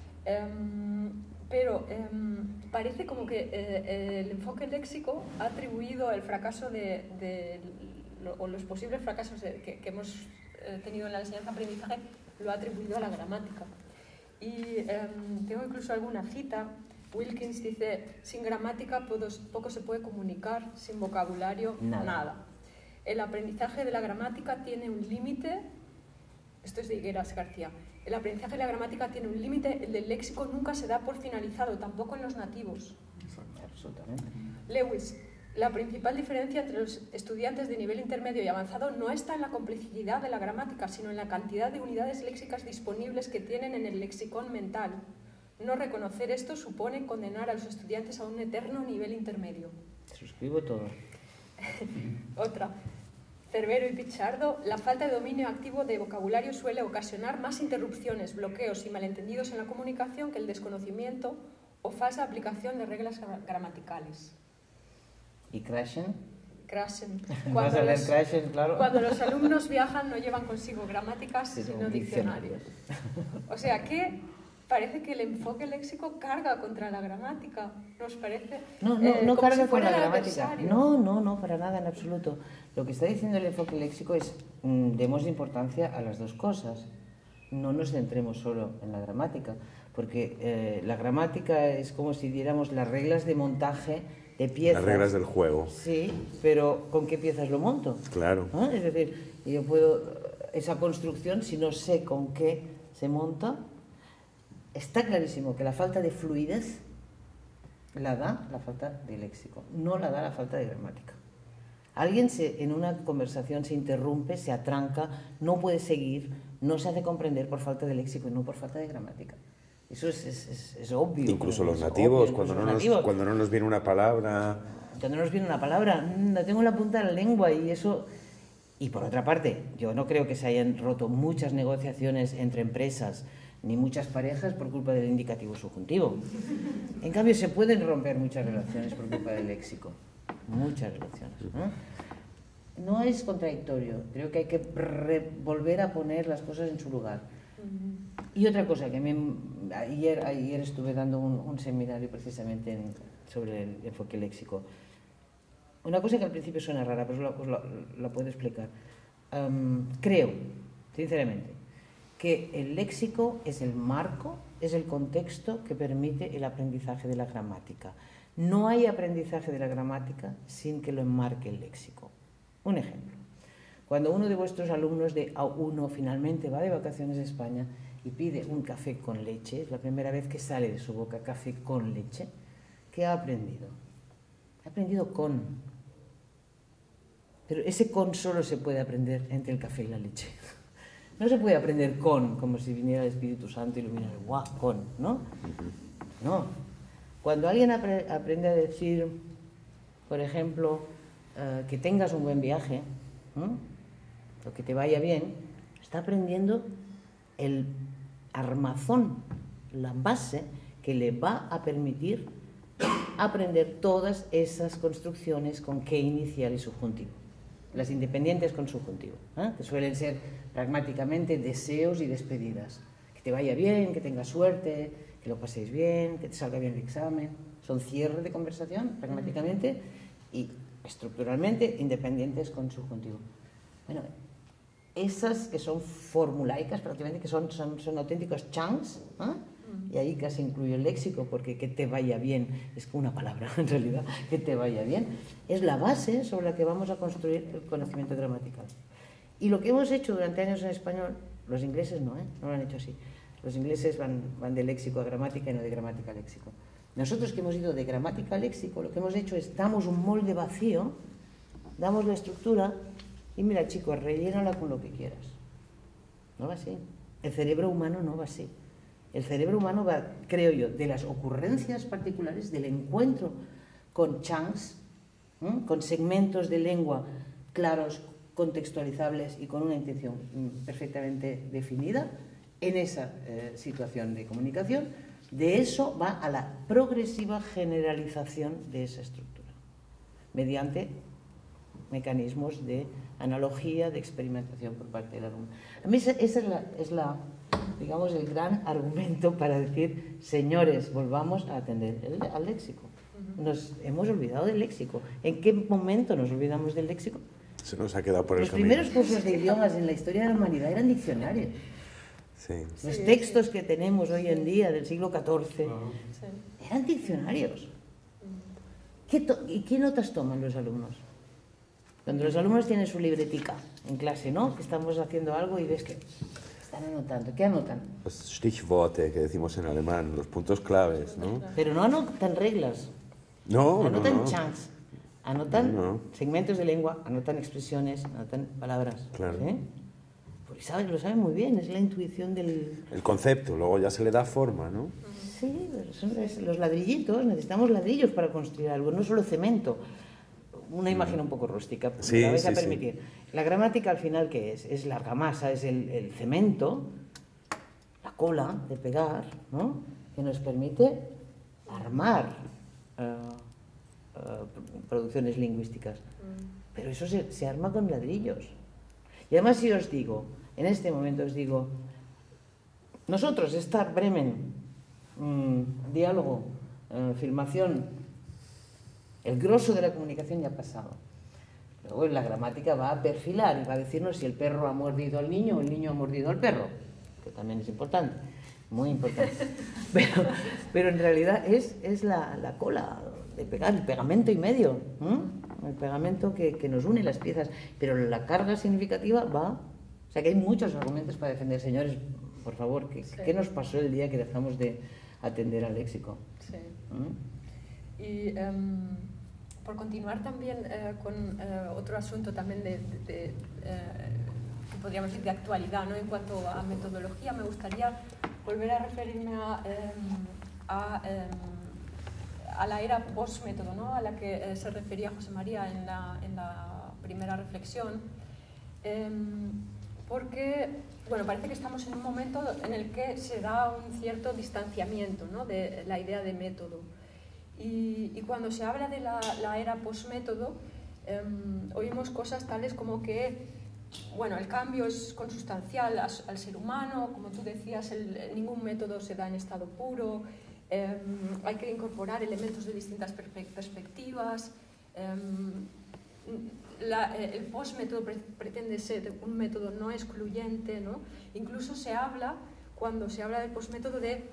pero parece como que el enfoque léxico ha atribuido el fracaso o los posibles fracasos que hemos tenido en la enseñanza-aprendizaje, lo ha atribuido a la gramática. Y tengo incluso alguna cita Wilkins dice, sin gramática poco se puede comunicar, sin vocabulario, nada. El aprendizaje de la gramática tiene un límite, esto es de Higueras García, el aprendizaje de la gramática tiene un límite, el del léxico nunca se da por finalizado, tampoco en los nativos. Exacto. Absolutamente. Lewis, la principal diferencia entre los estudiantes de nivel intermedio y avanzado no está en la complejidad de la gramática, sino en la cantidad de unidades léxicas disponibles que tienen en el lexicón mental. No reconocer esto supone condenar a los estudiantes a un eterno nivel intermedio. Suscribo todo. Otra. Cervero y Pichardo, la falta de dominio activo de vocabulario suele ocasionar más interrupciones, bloqueos y malentendidos en la comunicación que el desconocimiento o falsa aplicación de reglas gramaticales. ¿Y Krashen? Krashen. Vas a leer Krashen, claro. Cuando los alumnos viajan no llevan consigo gramáticas, sino diccionarios. O sea que parece que el enfoque léxico carga contra la gramática, ¿nos parece? No carga si con la el gramática. adversario. No, para nada, en absoluto. Lo que está diciendo el enfoque léxico es demos importancia a las dos cosas. No nos centremos solo en la gramática, porque la gramática es como si diéramos las reglas de montaje de piezas. Las reglas del juego. Sí, pero ¿con qué piezas lo monto? Claro. ¿Ah? Es decir, yo puedo, esa construcción, si no sé con qué se monta, está clarísimo que la falta de fluidez la da la falta de léxico, no la da la falta de gramática. Alguien en una conversación se interrumpe, se atranca, no puede seguir, no se hace comprender por falta de léxico y no por falta de gramática. Eso es obvio. Incluso los nativos, cuando no nos viene una palabra... Cuando no nos viene una palabra, la tengo en la punta de la lengua y eso... Y por otra parte, yo no creo que se hayan roto muchas negociaciones entre empresas ni muchas parejas por culpa del indicativo subjuntivo. En cambio, se pueden romper muchas relaciones por culpa del léxico. Muchas relaciones. No es contradictorio. Creo que hay que volver a poner las cosas en su lugar. Y otra cosa, que ayer estuve dando un seminario precisamente sobre el enfoque léxico. Una cosa que al principio suena rara, pero la puedo explicar. Creo, sinceramente, que el léxico es el marco, es el contexto que permite el aprendizaje de la gramática. No hay aprendizaje de la gramática sin que lo enmarque el léxico. Un ejemplo. Cuando uno de vuestros alumnos de A1 finalmente va de vacaciones a España y pide un café con leche, es la primera vez que sale de su boca café con leche, ¿qué ha aprendido? Ha aprendido con. Pero ese con solo se puede aprender entre el café y la leche. No se puede aprender con, como si viniera el Espíritu Santo y iluminara, guau, con, ¿no? No. Cuando alguien aprende a decir, por ejemplo, que tengas un buen viaje, o que te vaya bien, está aprendiendo el armazón, la base que le va a permitir aprender todas esas construcciones con que inicial y subjuntivo. Las independientes con subjuntivo, que suelen ser pragmáticamente deseos y despedidas. Que te vaya bien, que tengas suerte, que lo paséis bien, que te salga bien el examen. Son cierre de conversación, pragmáticamente, y estructuralmente independientes con subjuntivo. Bueno, esas que son formulaicas prácticamente, que son auténticos chunks, y ahí casi incluyo el léxico, porque que te vaya bien es una palabra en realidad, que te vaya bien, es la base sobre la que vamos a construir el conocimiento gramatical. Y lo que hemos hecho durante años en español, los ingleses no lo han hecho así. Los ingleses van de léxico a gramática y no de gramática a léxico. Nosotros que hemos ido de gramática a léxico, lo que hemos hecho es damos un molde vacío, damos la estructura y mira, chicos, rellénala con lo que quieras. No va así. El cerebro humano no va así. El cerebro humano va, creo yo, de las ocurrencias particulares, del encuentro con chunks, con segmentos de lengua claros, contextualizables y con una intención perfectamente definida en esa situación de comunicación. De eso va a la progresiva generalización de esa estructura, mediante mecanismos de analogía, de experimentación por parte del alumno. A mí esa es la digamos, el gran argumento para decir, señores, volvamos a atender al léxico. Nos hemos olvidado del léxico. ¿En qué momento nos olvidamos del léxico? Se nos ha quedado por el camino. Los primeros cursos de idiomas en la historia de la humanidad eran diccionarios. Sí. Los textos que tenemos hoy en día del siglo XIV eran diccionarios. ¿Y qué notas toman los alumnos? Cuando los alumnos tienen su libretica en clase, ¿no? Que estamos haciendo algo y ves que están anotando. ¿Qué anotan? Los Stichworte que decimos en alemán, los puntos claves, ¿no? Pero no anotan reglas. No, Anotan no. chunks. Anotan No. segmentos de lengua, anotan expresiones, anotan palabras. Claro. ¿Sí? Porque lo saben muy bien, es la intuición del... El concepto, luego ya se le da forma, ¿no? Sí, son los ladrillitos, necesitamos ladrillos para construir algo, no solo cemento. Una imagen un poco rústica, Sí, me la vais sí, a permitir. La gramática al final, ¿qué es? Es la argamasa, es el cemento, la cola de pegar, ¿no? Que nos permite armar producciones lingüísticas. Pero eso se arma con ladrillos. Y además si os digo, en este momento os digo, nosotros, Star Bremen, diálogo, filmación, el grosso de la comunicación ya ha pasado. Luego la gramática va a perfilar y va a decirnos si el perro ha mordido al niño o el niño ha mordido al perro, que también es importante, muy importante. Pero en realidad es la cola de pegar, el pegamento y medio, el pegamento que nos une las piezas. Pero la carga significativa va... O sea que hay muchos argumentos para defender. Señores, por favor, ¿qué nos pasó el día que dejamos de atender al léxico? Sí. Y por continuar también con otro asunto también que podríamos decir de actualidad, ¿no? En cuanto a metodología, me gustaría volver a referirme a la era post-método, ¿no? A la que se refería José María en la primera reflexión, porque bueno, parece que estamos en un momento en el que se da un cierto distanciamiento, ¿no? De la idea de método. Y cuando se habla de la era post-método, oímos cosas tales como que bueno, el cambio es consustancial al ser humano, como tú decías, ningún método se da en estado puro, hay que incorporar elementos de distintas perspectivas, el post-método pretende ser un método no excluyente, ¿no? Incluso se habla, cuando se habla del post-método, de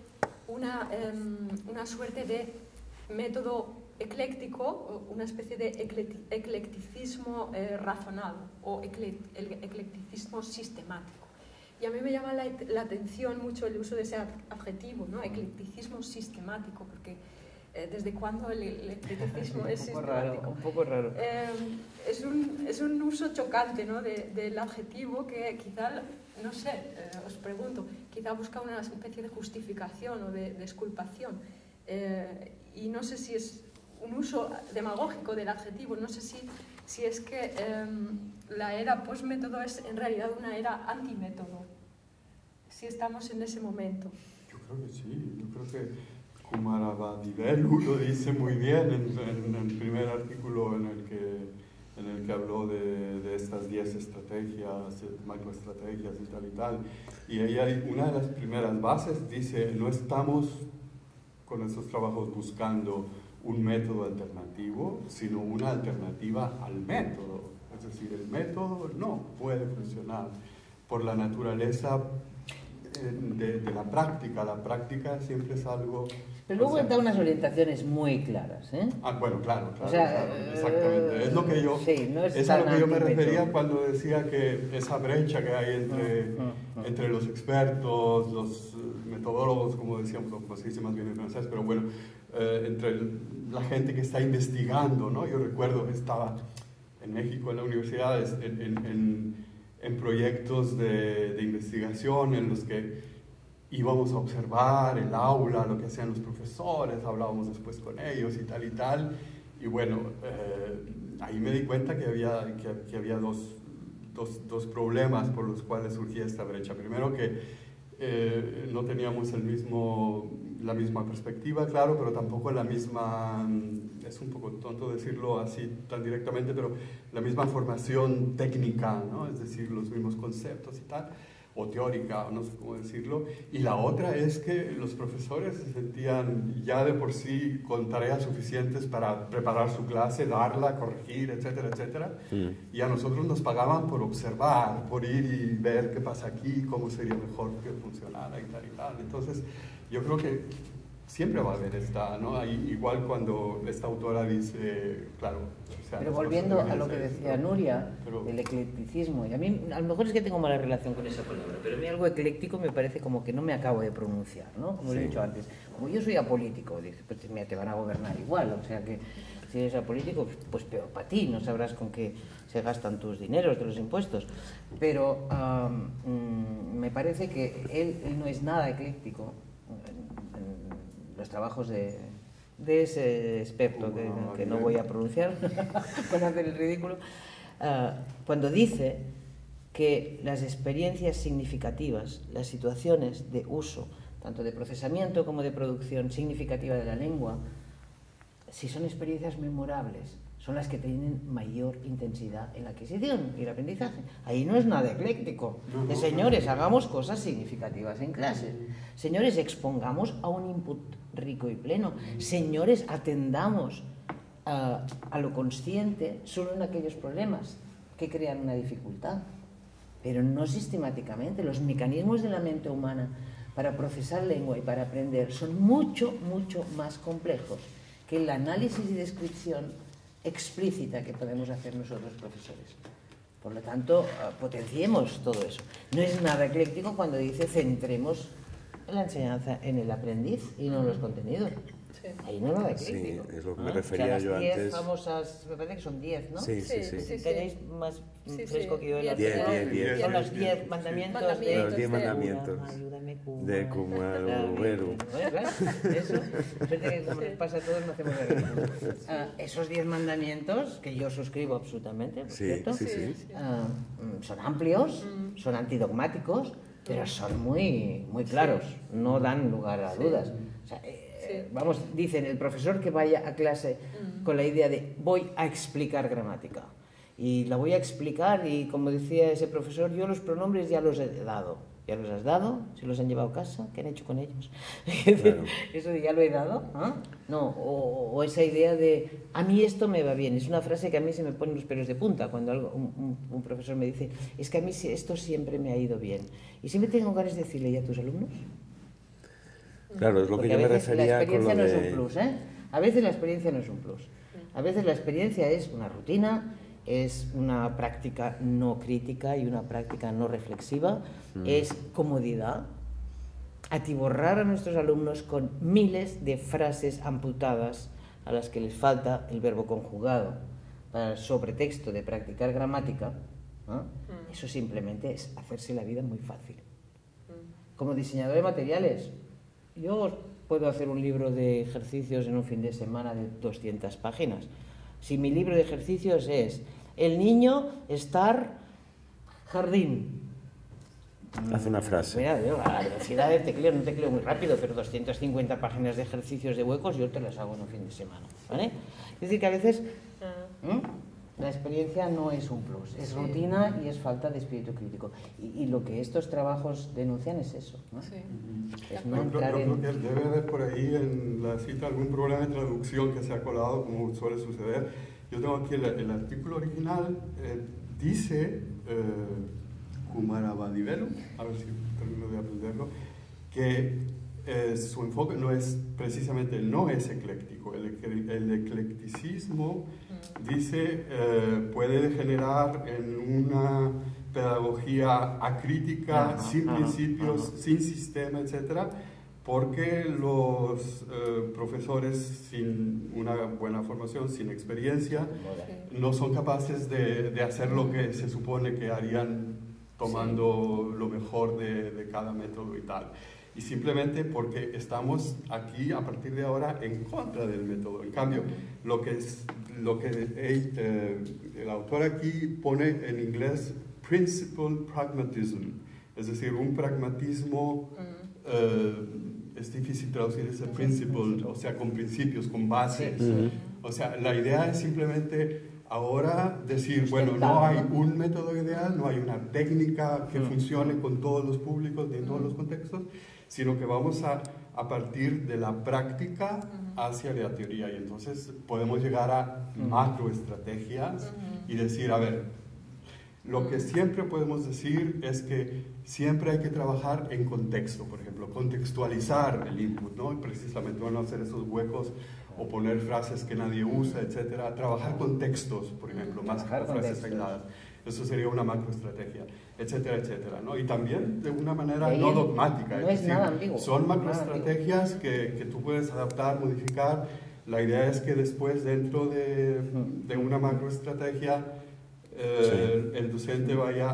una suerte de método ecléctico, una especie de eclecticismo razonado o eclecticismo sistemático. Y a mí me llama la atención mucho el uso de ese adjetivo, ¿no? Eclecticismo sistemático, porque ¿desde cuándo el eclecticismo es sistemático? Un poco raro. Es un uso chocante, ¿no? del adjetivo que quizá, no sé, os pregunto, quizá busca una especie de justificación o de exculpación. Y no sé si es un uso demagógico del adjetivo, no sé si es que la era post-método es en realidad una era antimétodo, si estamos en ese momento. Yo creo que sí, yo creo que Kumarabhadivelu lo dice muy bien en el primer artículo en el que habló de estas 10 estrategias, macroestrategias y tal. Y ella, una de las primeras bases dice, no estamos con estos trabajos buscando un método alternativo, sino una alternativa al método. Es decir, el método no puede funcionar por la naturaleza de la práctica. La práctica siempre es algo... Pero luego da unas orientaciones muy claras, ¿eh? Bueno, claro, o sea, claro, exactamente. Es lo que yo, sí, no es a lo que yo me antimétodo. refería cuando decía que esa brecha que hay entre los expertos, los metodólogos, como decíamos, como se dice más bien en francés, pero bueno, entre la gente que está investigando, ¿no? Yo recuerdo que estaba en México, en la universidad, en proyectos de investigación en los que íbamos a observar el aula, lo que hacían los profesores, hablábamos después con ellos y tal, y bueno, ahí me di cuenta que había dos problemas por los cuales surgía esta brecha. Primero que no teníamos la misma perspectiva, claro, pero tampoco la misma, es un poco tonto decirlo así tan directamente, pero la misma formación técnica, ¿no? Es decir, los mismos conceptos y tal. o teórica, o no sé cómo decirlo, y la otra es que los profesores se sentían ya de por sí con tareas suficientes para preparar su clase, darla, corregir, etcétera, etcétera, y a nosotros nos pagaban por observar, por ir y ver qué pasa aquí, cómo sería mejor que funcionara y tal y tal. Entonces, yo creo que siempre va a haber esta, ¿no? Ahí, igual cuando esta autora dice, claro... O sea, pero volviendo a lo que decía Nuria, el eclecticismo, y a mí a lo mejor es que tengo mala relación con esa palabra, pero a mí algo ecléctico me parece como que no me acabo de pronunciar, ¿no? Como he dicho antes, como yo soy apolítico, dice, pues mira, te van a gobernar igual, o sea que si eres apolítico, pues peor para ti, no sabrás con qué se gastan tus dineros de los impuestos, pero me parece que él no es nada ecléctico en los trabajos de ese experto que no voy a pronunciar para hacer el ridículo, cuando dice que las experiencias significativas, las situaciones de uso, tanto de procesamiento como de producción significativa de la lengua, si son experiencias memorables, son las que tienen mayor intensidad en la adquisición y el aprendizaje. Ahí no es nada ecléctico. De señores, hagamos cosas significativas en clases. Señores, expongamos a un input rico y pleno. Señores, atendamos a lo consciente solo en aquellos problemas que crean una dificultad, pero no sistemáticamente. Los mecanismos de la mente humana para procesar lengua y para aprender son mucho, mucho más complejos que el análisis y descripción explícita que podemos hacer nosotros profesores. Por lo tanto, potenciemos todo eso. No es nada ecléctico cuando dice centremos la enseñanza en el aprendiz y no en los contenidos. Sí. Ahí no es nada ecléctico. Sí, es lo que me refería yo antes. 10 famosas, me parece que son 10, ¿no? Sí, sí, sí. Tenéis más fresco que yo en la 10. Son los 10 mandamientos los 10 mandamientos de Kumaru. Eso, que como les pasa a todos, no hacemos nada. Esos 10 mandamientos, que yo suscribo absolutamente, por cierto, son amplios, son antidogmáticos, pero son muy, muy claros, no dan lugar a dudas. O sea, vamos, dicen el profesor que vaya a clase con la idea de voy a explicar gramática y la voy a explicar y como decía ese profesor, yo los pronombres ya los he dado. ¿Ya los has dado? ¿Se los han llevado a casa? ¿Qué han hecho con ellos? Claro. Eso de ya lo he dado, ¿ah? No, o esa idea de a mí esto me va bien. Es una frase que a mí se me ponen los pelos de punta cuando un profesor me dice es que a mí esto siempre me ha ido bien. Y siempre tengo ganas de decirle, ¿y a tus alumnos? Claro, es lo que yo me refería con lo de... La experiencia no es un plus, ¿eh? A veces la experiencia no es un plus. A veces la experiencia es una rutina, es una práctica no crítica y una práctica no reflexiva, es comodidad, atiborrar a nuestros alumnos con miles de frases amputadas a las que les falta el verbo conjugado para el sobretexto de practicar gramática, ¿no? Eso simplemente es hacerse la vida muy fácil. Como diseñador de materiales, yo puedo hacer un libro de ejercicios en un fin de semana de 200 páginas. Si mi libro de ejercicios es el niño estar jardín. Haz una frase. Mira, yo a la velocidad del tecleo, no tecleo muy rápido, pero 250 páginas de ejercicios de huecos yo te las hago en un fin de semana, ¿vale? Es decir, que a veces la experiencia no es un plus, es rutina y es falta de espíritu crítico. Y lo que estos trabajos denuncian es eso, ¿no? Sí. Es no entrar creo que debe haber por ahí en la cita algún problema de traducción que se ha colado, como suele suceder. Yo tengo aquí el artículo original, dice Kumarabadivelu, a ver si termino de aprenderlo, que su enfoque no es precisamente, no es ecléctico. El eclecticismo, dice, puede degenerar en una pedagogía acrítica, sin principios, sin sistema, etcétera, porque los profesores sin una buena formación, sin experiencia, no son capaces de hacer lo que se supone que harían tomando lo mejor de cada método y tal. Y simplemente porque estamos aquí a partir de ahora en contra del método. En cambio, lo que el autor aquí pone en inglés principled pragmatism, es decir, un pragmatismo, es difícil traducir ese principled, o sea, con principios, con bases. O sea, la idea es simplemente ahora decir, bueno, no hay un método ideal, no hay una técnica que funcione con todos los públicos ni en todos los contextos, sino que vamos a partir de la práctica hacia la teoría. Y entonces podemos llegar a macroestrategias y decir, a ver, lo que siempre podemos decir es que siempre hay que trabajar en contexto, por ejemplo, contextualizar el input, ¿no? Y precisamente van a hacer esos huecos o poner frases que nadie usa, etcétera. Trabajar contextos, por ejemplo, más que frases aisladas. Eso sería una macroestrategia, etcétera, etcétera, ¿no? Y también de una manera no dogmática. No es nada ambiguo. Son macroestrategias que tú puedes adaptar, modificar. La idea es que después, dentro de una macroestrategia, el docente vaya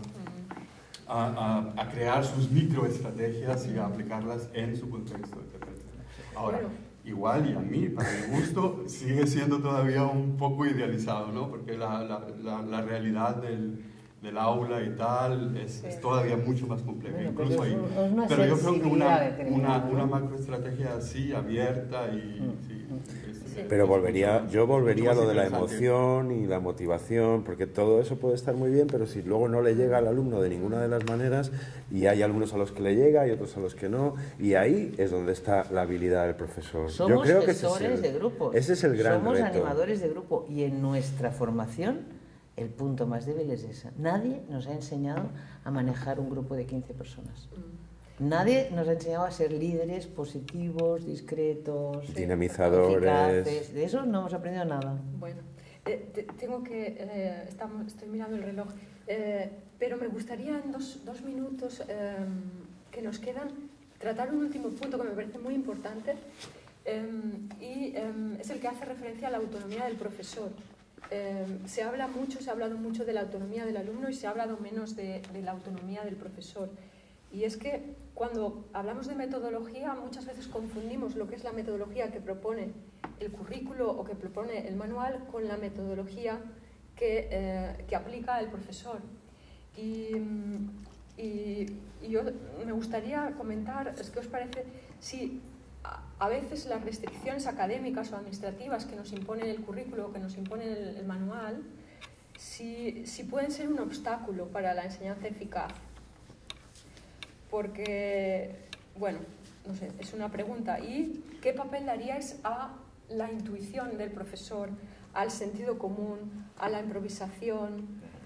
a crear sus microestrategias y a aplicarlas en su contexto, etcétera. Ahora, igual, y a mí, para mi gusto, sigue siendo todavía un poco idealizado, ¿no? Porque la realidad del aula y tal es todavía mucho más compleja, bueno, incluso ahí. Pero yo creo que una macroestrategia así, abierta y... Pero yo volvería a lo de la emoción y la motivación, porque todo eso puede estar muy bien, pero si luego no le llega al alumno de ninguna de las maneras, y hay algunos a los que le llega y otros a los que no, y ahí es donde está la habilidad del profesor. Somos yo creo que gestores de grupos, ese es el gran somos reto. Animadores de grupo, y en nuestra formación el punto más débil es esa. Nadie nos ha enseñado a manejar un grupo de 15 personas. Nadie nos ha enseñado a ser líderes positivos, discretos, dinamizadores. Eficaces. De eso no hemos aprendido nada. Bueno, estoy mirando el reloj, pero me gustaría en dos minutos que nos quedan tratar un último punto que me parece muy importante es el que hace referencia a la autonomía del profesor. Se ha hablado mucho de la autonomía del alumno y se ha hablado menos de la autonomía del profesor. Y es que cuando hablamos de metodología muchas veces confundimos lo que es la metodología que propone el currículo o que propone el manual con la metodología que aplica el profesor. Y yo me gustaría comentar, ¿qué os parece? Si a veces las restricciones académicas o administrativas que nos impone el currículo o que nos impone el manual, si pueden ser un obstáculo para la enseñanza eficaz. Porque, bueno, no sé, es una pregunta. ¿Y qué papel daríais a la intuición del profesor, al sentido común, a la improvisación,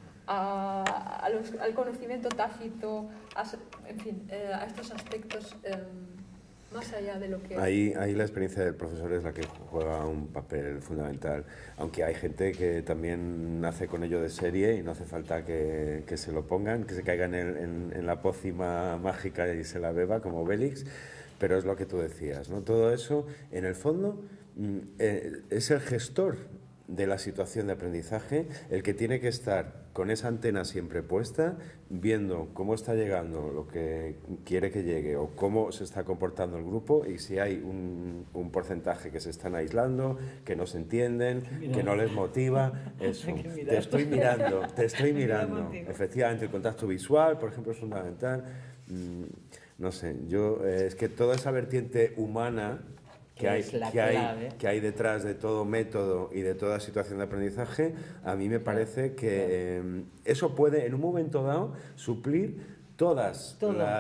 al conocimiento tácito, en fin, a estos aspectos más allá de lo que... Ahí la experiencia del profesor es la que juega un papel fundamental, aunque hay gente que también nace con ello de serie y no hace falta que se lo pongan, que se caigan en la pócima mágica y se la beba como Obélix, pero es lo que tú decías, ¿no? Todo eso, en el fondo, es el gestor de la situación de aprendizaje el que tiene que estar con esa antena siempre puesta, viendo cómo está llegando lo que quiere que llegue o cómo se está comportando el grupo, y si hay un porcentaje que se están aislando, que no se entienden, que no les motiva, eso. Te estoy mirando. Efectivamente, el contacto visual, por ejemplo, es fundamental. No sé, es que toda esa vertiente humana que hay detrás de todo método y de toda situación de aprendizaje, a mí me parece que eso puede, en un momento dado, suplir todos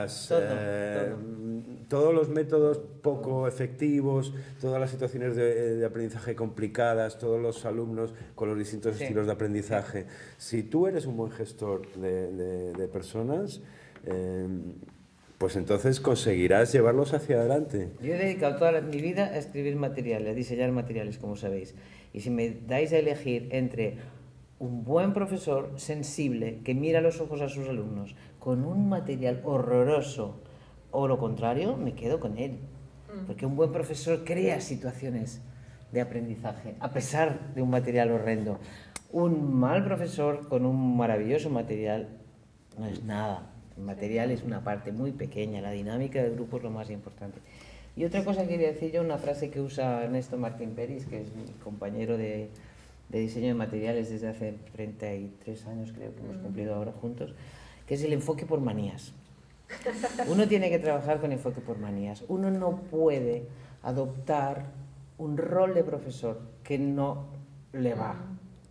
los métodos poco efectivos, todas las situaciones de aprendizaje complicadas, todos los alumnos con los distintos estilos de aprendizaje. Si tú eres un buen gestor de personas, pues entonces conseguirás llevarlos hacia adelante. Yo he dedicado toda mi vida a escribir materiales, a diseñar materiales, como sabéis. Y si me dais a elegir entre un buen profesor sensible que mira a los ojos a sus alumnos con un material horroroso o lo contrario, me quedo con él. Porque un buen profesor crea situaciones de aprendizaje a pesar de un material horrendo. Un mal profesor con un maravilloso material no es nada. El material es una parte muy pequeña, la dinámica del grupo es lo más importante. Y otra cosa que quería decir yo, una frase que usa Ernesto Martín Peris, que es mi compañero de diseño de materiales desde hace 33 años, creo que hemos cumplido ahora juntos, que es el enfoque por manías. Uno tiene que trabajar con enfoque por manías. Uno no puede adoptar un rol de profesor que no le va.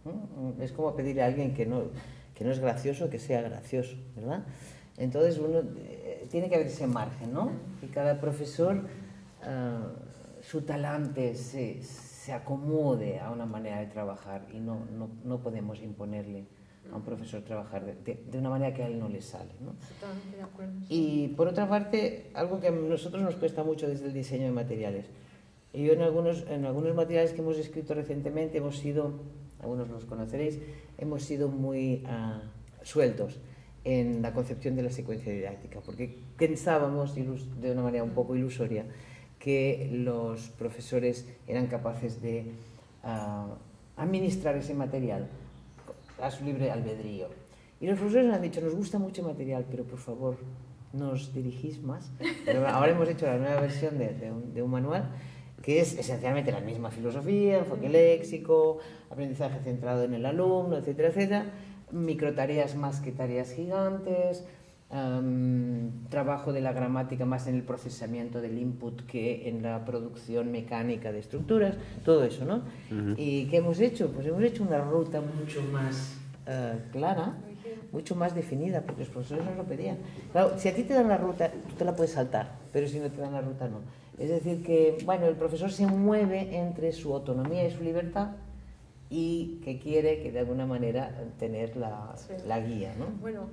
¿no? Es como pedirle a alguien que no es gracioso que sea gracioso, ¿verdad? Entonces uno tiene que haber ese margen, ¿no? Que cada profesor su talante se acomode a una manera de trabajar y no podemos imponerle a un profesor trabajar de una manera que a él no le sale, ¿no? Totalmente de acuerdo. Y por otra parte, algo que a nosotros nos cuesta mucho desde el diseño de materiales. Yo en algunos materiales que hemos escrito recientemente hemos sido, algunos los conoceréis, hemos sido muy sueltos en la concepción de la secuencia didáctica, porque pensábamos de una manera un poco ilusoria que los profesores eran capaces de administrar ese material a su libre albedrío. Y los profesores nos han dicho, nos gusta mucho el material, pero por favor, nos dirigís más. Pero ahora hemos hecho la nueva versión de un manual que es esencialmente la misma filosofía, enfoque léxico, aprendizaje centrado en el alumno, etcétera, etcétera, microtareas más que tareas gigantes, trabajo de la gramática más en el procesamiento del input que en la producción mecánica de estructuras, todo eso, ¿no? ¿Y qué hemos hecho? Pues hemos hecho una ruta mucho más clara, mucho más definida, porque los profesores nos lo pedían. Claro, si a ti te dan la ruta, tú te la puedes saltar, pero si no te dan la ruta, no. Es decir que, bueno, el profesor se mueve entre su autonomía y su libertad y que quiere que de alguna manera tener la guía, ¿no? Bueno,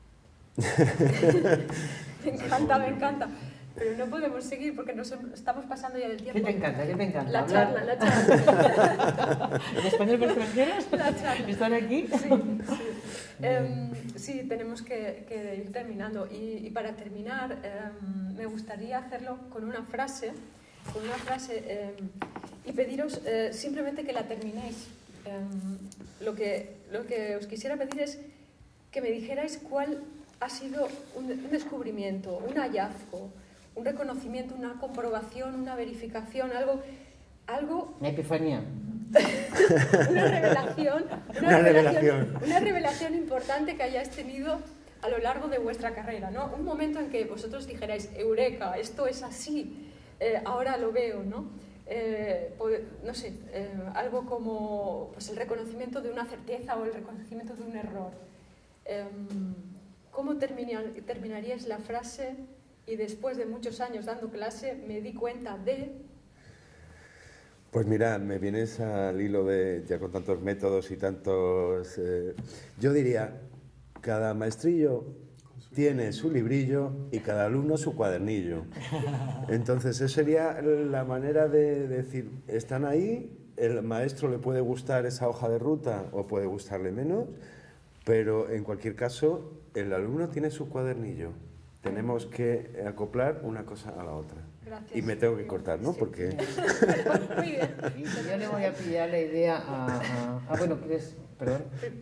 me encanta. Pero no podemos seguir porque nos estamos pasando ya del tiempo. ¿Qué te encanta? ¿Qué te encanta? La charla. ¿En español para extranjeros? La charla. ¿Están aquí? Sí, tenemos que ir terminando. Y para terminar, me gustaría hacerlo con una frase y pediros simplemente que la terminéis. Lo que os quisiera pedir es que me dijerais cuál ha sido un descubrimiento, un hallazgo, un reconocimiento, una comprobación, una verificación, algo Una epifanía. Una revelación importante que hayáis tenido a lo largo de vuestra carrera, ¿no? Un momento en que vosotros dijerais, eureka, esto es así, ahora lo veo, ¿no? No sé, algo como pues, el reconocimiento de una certeza o el reconocimiento de un error. ¿Cómo terminaríais la frase? Y después de muchos años dando clase me di cuenta de... Pues mira, me vienes al hilo de, ya con tantos métodos y tantos... yo diría, cada maestrillo tiene su librillo y cada alumno su cuadernillo. Entonces, esa sería la manera de decir, están ahí, el maestro le puede gustar esa hoja de ruta o puede gustarle menos, pero en cualquier caso, el alumno tiene su cuadernillo. Tenemos que acoplar una cosa a la otra. Gracias. Y me tengo que cortar, ¿no? Sí. Porque... Muy bien. Yo le voy a pillar la idea bueno, ¿quieres? Perdón.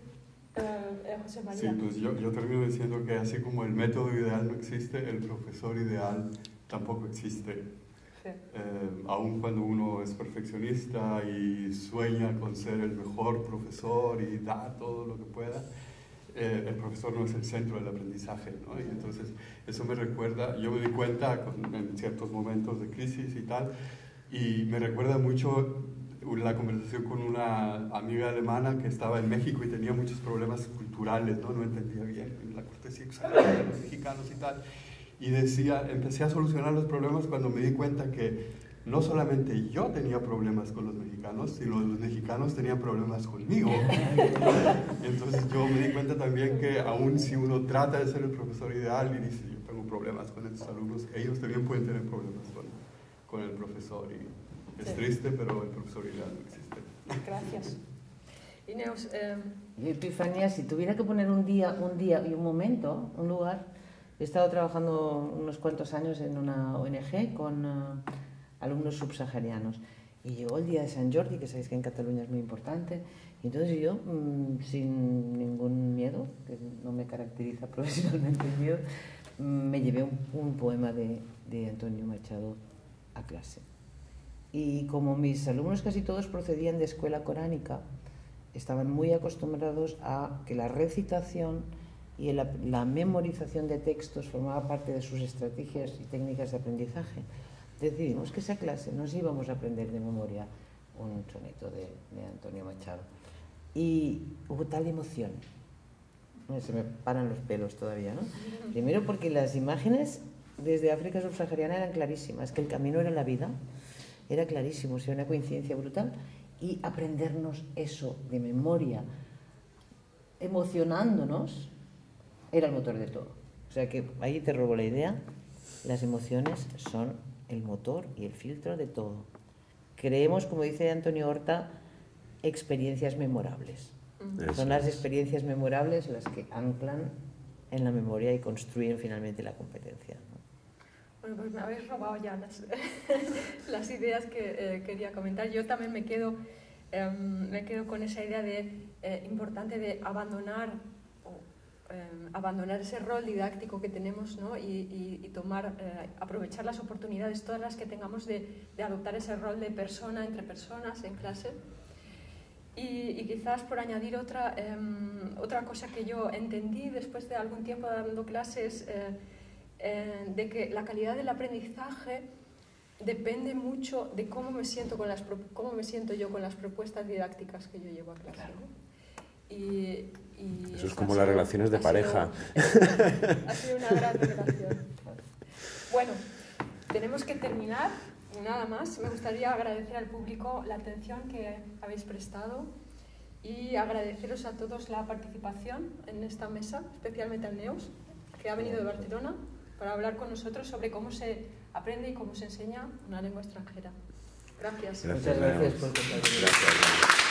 José Sí, María. pues yo termino diciendo que así como el método ideal no existe, el profesor ideal tampoco existe. Sí. Aun cuando uno es perfeccionista y sueña con ser el mejor profesor y da todo lo que pueda, el profesor no es el centro del aprendizaje, ¿no? Y entonces eso me recuerda, yo me di cuenta en ciertos momentos de crisis y tal, y me recuerda mucho la conversación con una amiga alemana que estaba en México y tenía muchos problemas culturales, no entendía bien la cortesía de los mexicanos y tal, y decía, empecé a solucionar los problemas cuando me di cuenta que no solamente yo tenía problemas con los mexicanos, sino los mexicanos tenían problemas conmigo. Entonces yo me di cuenta también que aun si uno trata de ser el profesor ideal y dice, yo tengo problemas con estos alumnos, ellos también pueden tener problemas con el profesor. Y es triste, pero el profesor ideal no existe. Gracias. Ineos, Epifanía, si tuviera que poner un día y un momento, un lugar, he estado trabajando unos cuantos años en una ONG con alumnos subsaharianos y llegó el día de San Jordi, que sabéis que en Cataluña es muy importante, y entonces yo, sin ningún miedo, que no me caracteriza profesionalmente el miedo, me llevé un poema de Antonio Machado a clase. Y como mis alumnos casi todos procedían de escuela coránica, estaban muy acostumbrados a que la recitación y la memorización de textos formaba parte de sus estrategias y técnicas de aprendizaje. Decidimos que esa clase nos íbamos a aprender de memoria un soneto de Antonio Machado. y hubo tal emoción. Se me paran los pelos todavía, ¿no? Primero porque las imágenes desde África subsahariana eran clarísimas, que el camino era la vida, era clarísimo, o sea, una coincidencia brutal, y aprendernos eso de memoria, emocionándonos, era el motor de todo. O sea que ahí te robo la idea, las emociones son el motor y el filtro de todo. Creemos, como dice Antonio Horta, experiencias memorables. Son las experiencias memorables las que anclan en la memoria y construyen finalmente la competencia, ¿no? Bueno, pues me habéis robado ya las ideas que quería comentar. Yo también me quedo con esa idea de importante de abandonar ese rol didáctico que tenemos, ¿no? y aprovechar las oportunidades, todas las que tengamos de adoptar ese rol de persona entre personas en clase. Y quizás por añadir otra cosa que yo entendí después de algún tiempo dando clases, de que la calidad del aprendizaje depende mucho de cómo me siento yo con las propuestas didácticas que yo llevo a clase, ¿no? Y eso es como las relaciones de pareja. Ha sido una gran relación. Bueno, tenemos que terminar. Nada más, me gustaría agradecer al público la atención que habéis prestado y agradeceros a todos la participación en esta mesa, especialmente al Neus, que ha venido de Barcelona para hablar con nosotros sobre cómo se aprende y cómo se enseña una lengua extranjera. Gracias. Muchas gracias por compartir. Gracias.